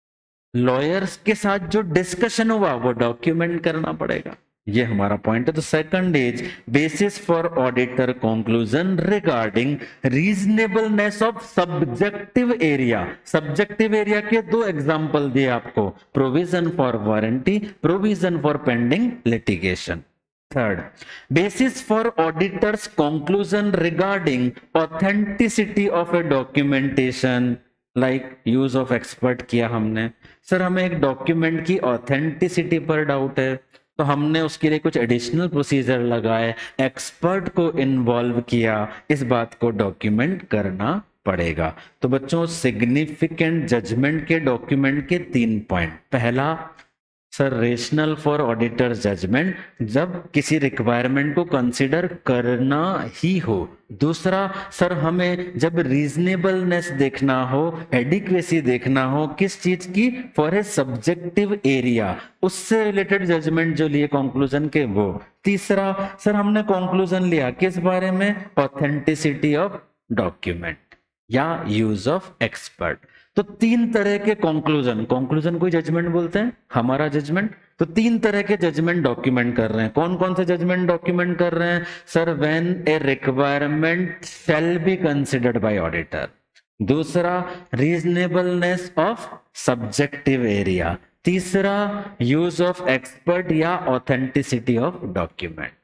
लॉयर्स के साथ जो डिस्कशन हुआ वो डॉक्यूमेंट करना पड़ेगा, ये हमारा पॉइंट है। तो second is basis for auditor conclusion regarding reasonableness of subjective area. Subjective area के दो एग्जांपल दिए आपको, provision for warranty, provision for pending litigation. Third, basis for auditor's conclusion regarding authenticity of a documentation, like use of expert किया हमने। सर हमें एक डॉक्यूमेंट की ऑथेंटिसिटी पर डाउट है, तो हमने उसके लिए कुछ एडिशनल प्रोसीजर लगाए, एक्सपर्ट को इन्वॉल्व किया, इस बात को डॉक्यूमेंट करना पड़ेगा। तो बच्चों सिग्निफिकेंट जजमेंट के डॉक्यूमेंट के तीन पॉइंट, पहला sir rational for auditor judgement, जब किसी रिक्वायरमेंट को कंसिडर करना ही हो। दूसरा सर हमें जब रीजनेबलनेस देखना हो, एडिक्वेसी देखना हो, किस चीज की, फॉर ए सब्जेक्टिव एरिया, उससे रिलेटेड जजमेंट जो लिए कंक्लूजन के वो। तीसरा सर हमने कंक्लूजन लिया किस बारे में, ऑथेंटिसिटी ऑफ डॉक्यूमेंट या यूज ऑफ एक्सपर्ट। तो तीन तरह के कंक्लूजन, कंक्लूजन कोई जजमेंट बोलते हैं, हमारा जजमेंट, तो तीन तरह के जजमेंट डॉक्यूमेंट कर रहे हैं। कौन कौन से जजमेंट डॉक्यूमेंट कर रहे हैं? Sir when a requirement shall be considered by auditor. दूसरा रीजनेबलनेस ऑफ सब्जेक्टिव एरिया। तीसरा यूज ऑफ एक्सपर्ट या authenticity of document.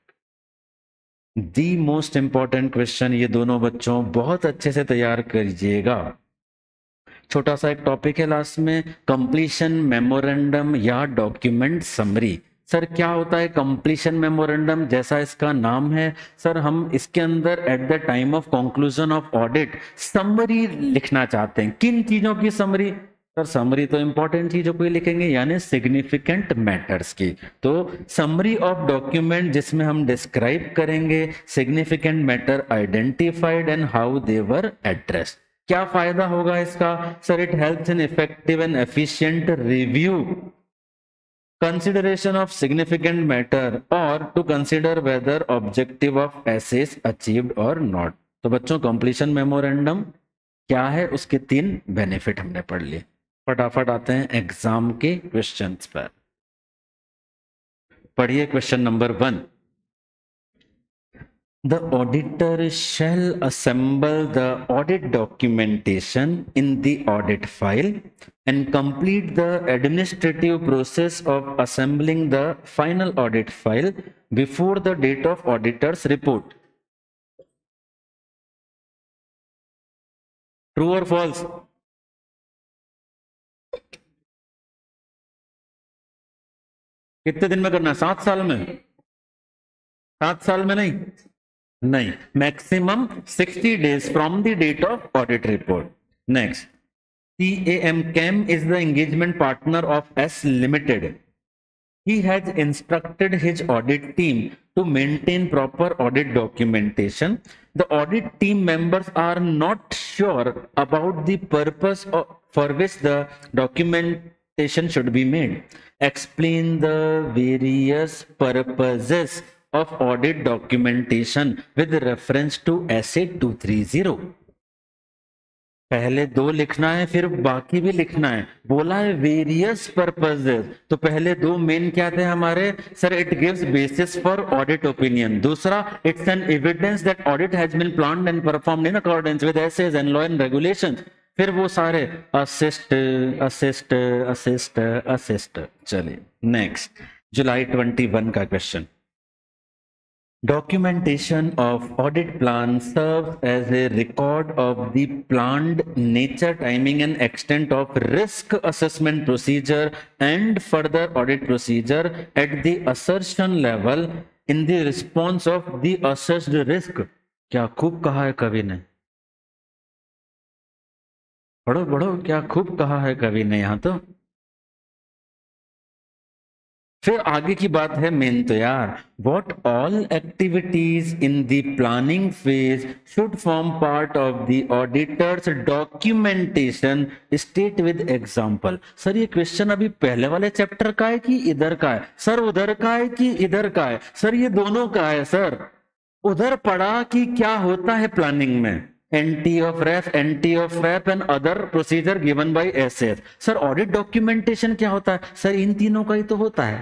The most important question, ये दोनों बच्चों बहुत अच्छे से तैयार करिएगा। छोटा सा एक टॉपिक है लास्ट में, कंप्लीशन मेमोरेंडम या डॉक्यूमेंट समरी। सर क्या होता है कंप्लीशन मेमोरेंडम? जैसा इसका नाम है सर, हम इसके अंदर at the time of conclusion of audit summary लिखना चाहते हैं। किन चीजों की समरी? सर समरी तो इंपॉर्टेंट चीजों को ही लिखेंगे, यानी सिग्निफिकेंट मैटर्स की। तो समरी ऑफ डॉक्यूमेंट जिसमें हम डिस्क्राइब करेंगे significant matter identified and how they were addressed. क्या फायदा होगा इसका? Sir it helps in effective and efficient review, consideration of significant matter, और to consider whether objective of assess achieved और नॉट। तो बच्चों कंप्लीशन मेमोरेंडम क्या है, उसके तीन बेनिफिट हमने पढ़ लिए। फटाफट आते हैं एग्जाम के क्वेश्चंस पर। पढ़िए question number one. The auditor shall assemble the audit documentation in the audit file and complete the administrative process of assembling the final audit file before the date of auditor's report. True और फॉल्स? कितने दिन में करना है? सात साल में? सात साल में नहीं, नहीं, maximum sixty days from the date of audit report. Next, C A M CAM is the engagement partner of S Limited. He has instructed his audit team to maintain proper audit documentation. The audit team members are not sure about the purpose of, for which the documentation should be made. Explain the various purposes of audit documentation with reference to S A two thirty. पहले दो लिखना है, फिर बाकी भी लिखना है। बोला है वेरियस पर्पसेस, तो पहले दो मेन क्या थे हमारे sir? It gives basis for audit opinion. दूसरा, it's an evidence that audit has been planned and performed in accordance with SS and law and regulations. फिर वो सारे असिस्ट असिस्ट असिस्ट असिस्ट। चलिए नेक्स्ट, जुलाई ट्वेंटी वन का question. Documentation of audit plan serves as a record of the planned nature, timing and extent of risk assessment procedure and further audit procedure at the assertion level in the response of the assessed risk. क्या खूब कहा है कवि ने, पढ़ो पढ़ो, क्या खूब कहा है कवि ने यहाँ तो। फिर आगे की बात है मेन तो यार, what all activities in the planning phase should form part of the auditor's documentation, state with example. Sir ये क्वेश्चन अभी पहले वाले चैप्टर का है कि इधर का है? सर उधर का है कि इधर का है? सर ये दोनों का है सर। उधर पढ़ा कि क्या होता है प्लानिंग में, एंटी ऑफ रेफ, एंटी ऑफ रेप and other procedure given by SS. Sir audit documentation क्या होता है? सर इन तीनों का ही तो होता है,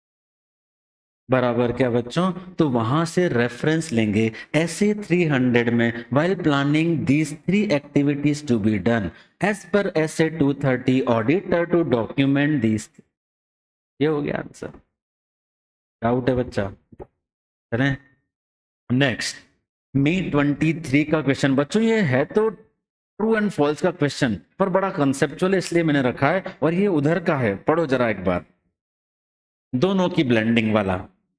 बराबर क्या बच्चों? तो वहां से रेफरेंस लेंगे एसए थ्री हंड्रेड में, while planning these three activities to be done as per SA two thirty, auditor to document these. ये हो गया आंसर। डाउट है बच्चा? चलें नेक्स्ट, मई ट्वेंटी थ्री का क्वेश्चन। बच्चों ये है तो ट्रू एंड फॉल्स का क्वेश्चन, पर बड़ा कंसेप्चुअल है इसलिए मैंने रखा है, और ये उधर का है। पढ़ो जरा एक बार, दोनों की ब्लेंडिंग वाला।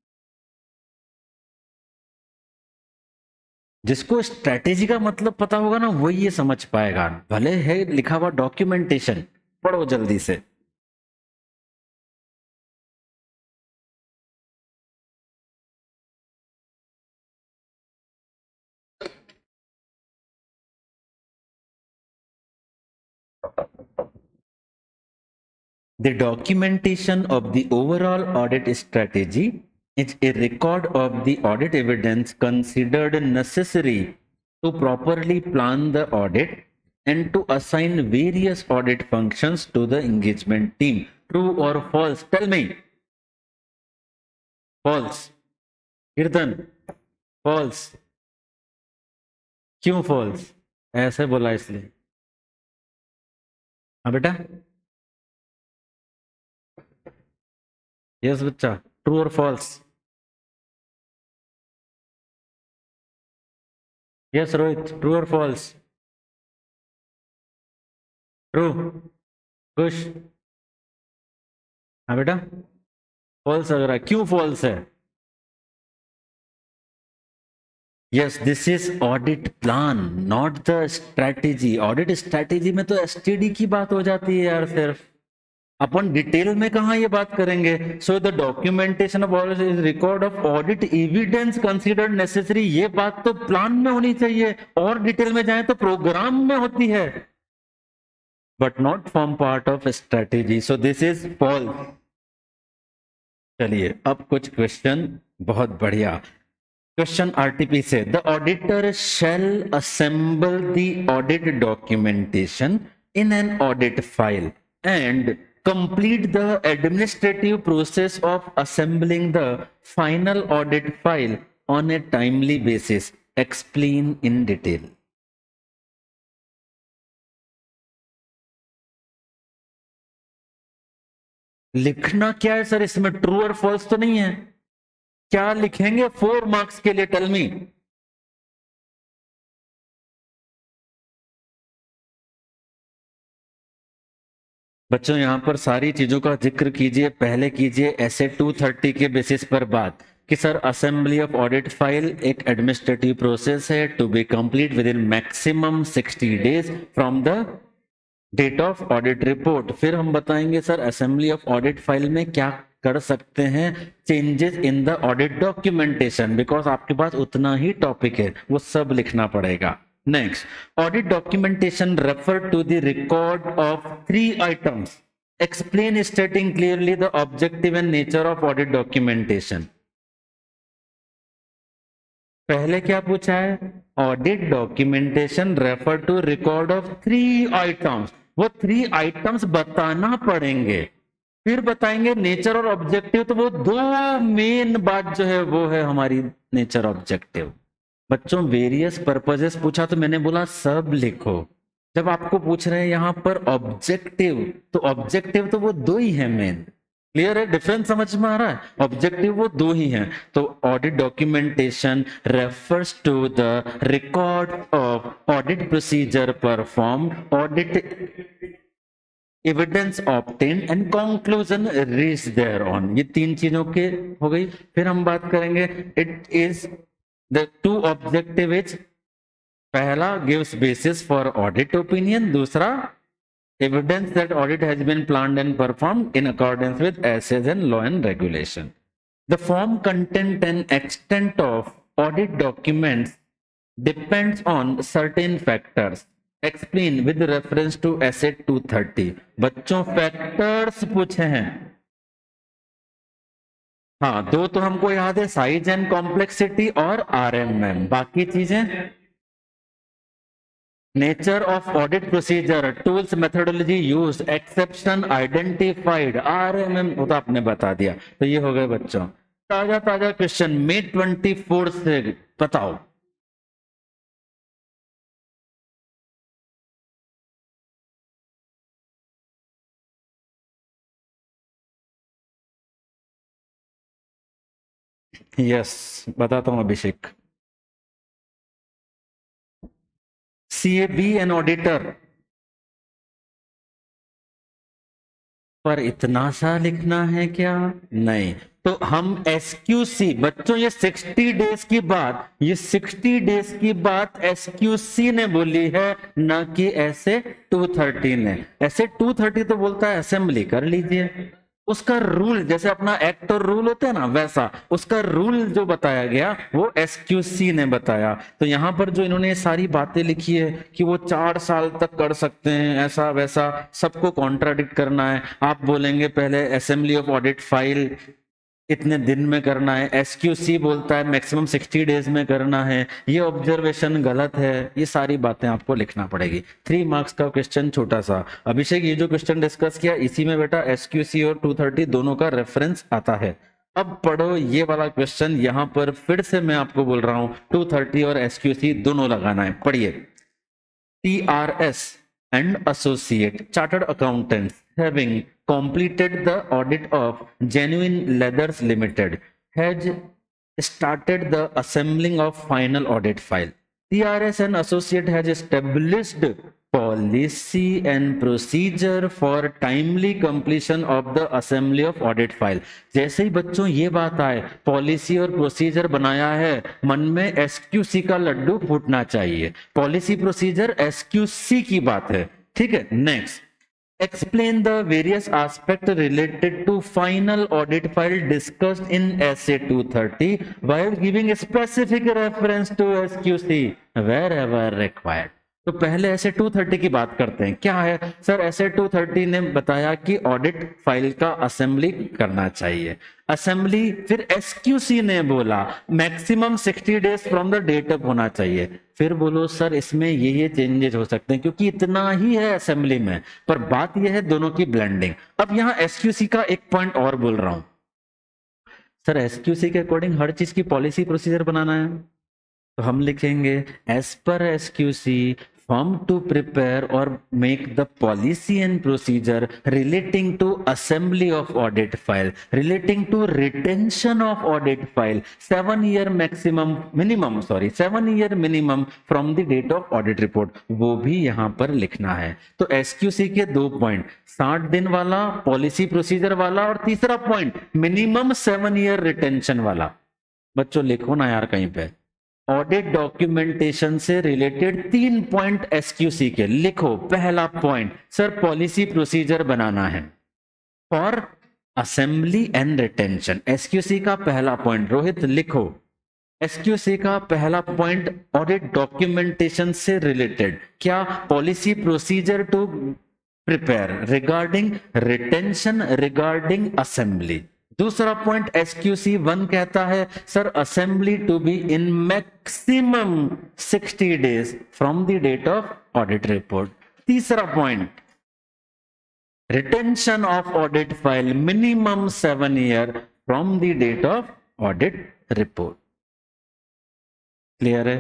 जिसको स्ट्रेटेजी का मतलब पता होगा ना वही ये समझ पाएगा, भले है लिखा हुआ डॉक्यूमेंटेशन। पढ़ो जल्दी से। The documentation of the overall audit strategy is a record of the audit evidence considered necessary to properly plan the audit and to assign various audit functions to the engagement team. True or false? Tell me. False. कीर्तन, false. क्यों false? ऐसे बोला इसलिए। हाँ बेटा, यस बच्चा, ट्रू और फॉल्स? यस रोहित, ट्रू और फॉल्स? ट्रू, खुश? हाँ बेटा, फॉल्स लग रहा है, क्यों फॉल्स है? Yes, this is audit plan not the strategy. Audit strategy में तो एसटीडी की बात हो जाती है यार, सिर्फ अपन डिटेल में कहा ये बात करेंगे। So the documentation of audit is record of audit evidence considered necessary, ये बात तो प्लान में होनी चाहिए, और डिटेल में जाए तो प्रोग्राम में होती है, but not form part of strategy. So this is false. चलिए अब कुछ क्वेश्चन बहुत बढ़िया क्वेश्चन आरटीपी से। The auditor shall assemble the audit documentation in an audit file and complete the administrative process of assembling the final audit file on a timely basis. Explain in detail. लिखना क्या है सर इसमें? ट्रू और फॉल्स तो नहीं है। क्या लिखेंगे फोर मार्क्स के लिए? Tell me. बच्चों यहाँ पर सारी चीजों का जिक्र कीजिए, पहले कीजिए एसए टू थर्टी के बेसिस पर बात कि sir assembly of audit file एक एडमिनिस्ट्रेटिव प्रोसेस है to be complete within maximum sixty days from the date of audit report. फिर हम बताएंगे sir assembly of audit file में क्या कर सकते हैं changes in the audit documentation, because आपके पास उतना ही टॉपिक है, वो सब लिखना पड़ेगा। Next, audit documentation refer to the record of three items. Explain stating clearly the objective and nature of audit documentation. पहले क्या पूछा है? Audit documentation refer to record of three items. वो three items बताना पड़ेंगे, फिर बताएंगे नेचर और ऑब्जेक्टिव। तो वो दो मेन बात जो है वो है हमारी नेचर ऑब्जेक्टिव। बच्चों वेरियस पर्पजेस पूछा तो मैंने बोला सब लिखो। जब आपको पूछ रहे हैं यहां पर ऑब्जेक्टिव, तो ऑब्जेक्टिव तो वो दो ही है मेन। क्लियर है? डिफरेंस समझ में आ रहा है? ऑब्जेक्टिव वो दो ही हैं। तो audit documentation refers to the record of audit procedure perform, audit evidence obtain and conclusion reach thereon. ये तीन चीजों के हो गई। फिर हम बात करेंगे it is the two objective is पहला gives basis for audit opinion, दूसरा evidence that audit has been planned and performed in accordance with essays and law and regulation. The form, content and extent of audit documents depends on certain factors. Explain with reference to essay two thirty. बच्चों factors पूछे हैं। हाँ, दो तो हमको याद है, साइज एंड कॉम्प्लेक्सिटी और आरएमएम। बाकी चीजें nature of audit procedure, tools, methodology use, exception identified, RMM वो तो आपने बता दिया। तो ये हो गए बच्चों ताजा ताजा क्वेश्चन मई ट्वेंटी फोर से। बताओ यस yes, बताता हूं Abhishek. C A be an auditor, पर इतना सा लिखना है क्या? नहीं। तो हम एस क्यू सी, बच्चों ये सिक्सटी डेज की बात, ये सिक्सटी डेज की बात एस क्यू सी ने बोली है, ना कि ऐसे टू थर्टी ने। ऐसे टू थर्टी तो बोलता है असेंबली कर लीजिए, उसका रूल जैसे अपना एक्ट और रूल होता है ना, वैसा उसका रूल जो बताया गया वो एस क्यू सी ने बताया। तो यहां पर जो इन्होंने सारी बातें लिखी है कि वो चार साल तक कर सकते हैं, ऐसा वैसा, सबको कॉन्ट्राडिक्ट करना है। आप बोलेंगे पहले असेंबली ऑफ ऑडिट फाइल इतने दिन में करना है, एस क्यू सी बोलता है मैक्सिमम सिक्सटी डेज में करना है, ये ऑब्जर्वेशन गलत है। ये सारी बातें आपको लिखना पड़ेगी। थ्री मार्क्स का क्वेश्चन छोटा सा। अभिषेक ये जो क्वेश्चन डिस्कस किया इसी में बेटा एस क्यू सी और टू थर्टी दोनों का रेफरेंस आता है। अब पढ़ो ये वाला क्वेश्चन, यहां पर फिर से मैं आपको बोल रहा हूं टू थर्टी और एस क्यू सी दोनों लगाना है। पढ़िए, T R S and associate chartered accountants having completed the audit of Genuine Leathers Limited has started the assembling of final audit file. T R S and associate has established policy and procedure for timely completion of the assembly of audit file. जैसे ही बच्चों ये बात आए पॉलिसी और प्रोसीजर बनाया है, मन में एसक्यूसी का लड्डू फूटना चाहिए। पॉलिसी प्रोसीजर एसक्यूसी की बात है, ठीक है। Next, explain the various aspects related to final audit file discussed in essay two thirty while giving a specific reference to S Q C wherever required. तो पहले ऐसे टू थर्टी की बात करते हैं। क्या है सर? ऐसे टू थर्टी ने बताया कि ऑडिट फाइल का असेंबली करना चाहिए, असेंबली। फिर एसक्यूसी ने बोला maximum sixty days from the date of होना चाहिए। फिर बोलो सर इसमें ये ये चेंजेस हो सकते हैं क्योंकि इतना ही है असेंबली में, पर बात ये है दोनों की ब्लेंडिंग। अब यहां एसक्यूसी का एक पॉइंट और बोल रहा हूं सर, एसक्यूसी के अकॉर्डिंग हर चीज की पॉलिसी प्रोसीजर बनाना है, तो हम लिखेंगे एज पर SQC firm to prepare or make the policy and procedure relating to assembly of audit file, relating to retention of audit file, seven year maximum minimum sorry seven year minimum from the date of audit report, वो भी यहां पर लिखना है। तो एसक्यूसी के दो पॉइंट, साठ दिन वाला, पॉलिसी प्रोसीजर वाला, और तीसरा point minimum seven year retention वाला। बच्चों लिखो ना यार कहीं पे, ऑडिट डॉक्यूमेंटेशन से रिलेटेड तीन पॉइंट एसक्यूसी के लिखो। पहला पॉइंट सर पॉलिसी प्रोसीजर बनाना है for assembly and retention, SQC का पहला पॉइंट। रोहित लिखो, एसक्यूसी का पहला पॉइंट ऑडिट डॉक्यूमेंटेशन से रिलेटेड क्या, policy procedure to prepare regarding retention regarding assembly. दूसरा पॉइंट एसक्यूसी वन कहता है sir assembly to be in maximum sixty days from the date of audit report. तीसरा point retention of audit file minimum seven year from the date of audit report. Clear है?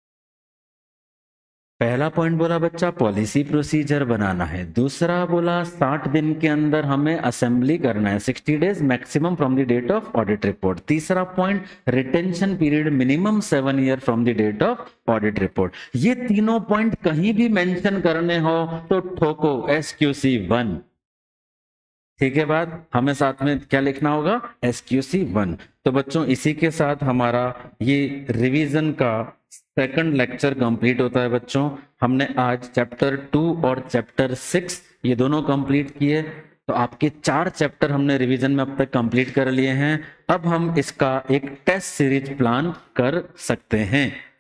पहला पॉइंट बोला बच्चा पॉलिसी प्रोसीजर बनाना है, दूसरा बोला साठ दिन के अंदर हमें असेंबली करना है, sixty days maximum from the date of audit report. तीसरा point retention period minimum seven year from the date of audit report. ये तीनों पॉइंट कहीं भी मेंशन करने हो तो ठोको एसक्यूसी वन। ठीक है, बात हमें साथ में क्या लिखना होगा, एसक्यूसी वन। तो बच्चों इसी के साथ हमारा ये रिवीजन का सेकंड लेक्चर कंप्लीट होता है। बच्चों हमने आज चैप्टर टू और चैप्टर सिक्स ये दोनों कंप्लीट किए, तो आपके चार चैप्टर हमने रिवीजन में अब तक कंप्लीट कर लिए हैं। अब हम इसका एक टेस्ट सीरीज प्लान कर सकते हैं।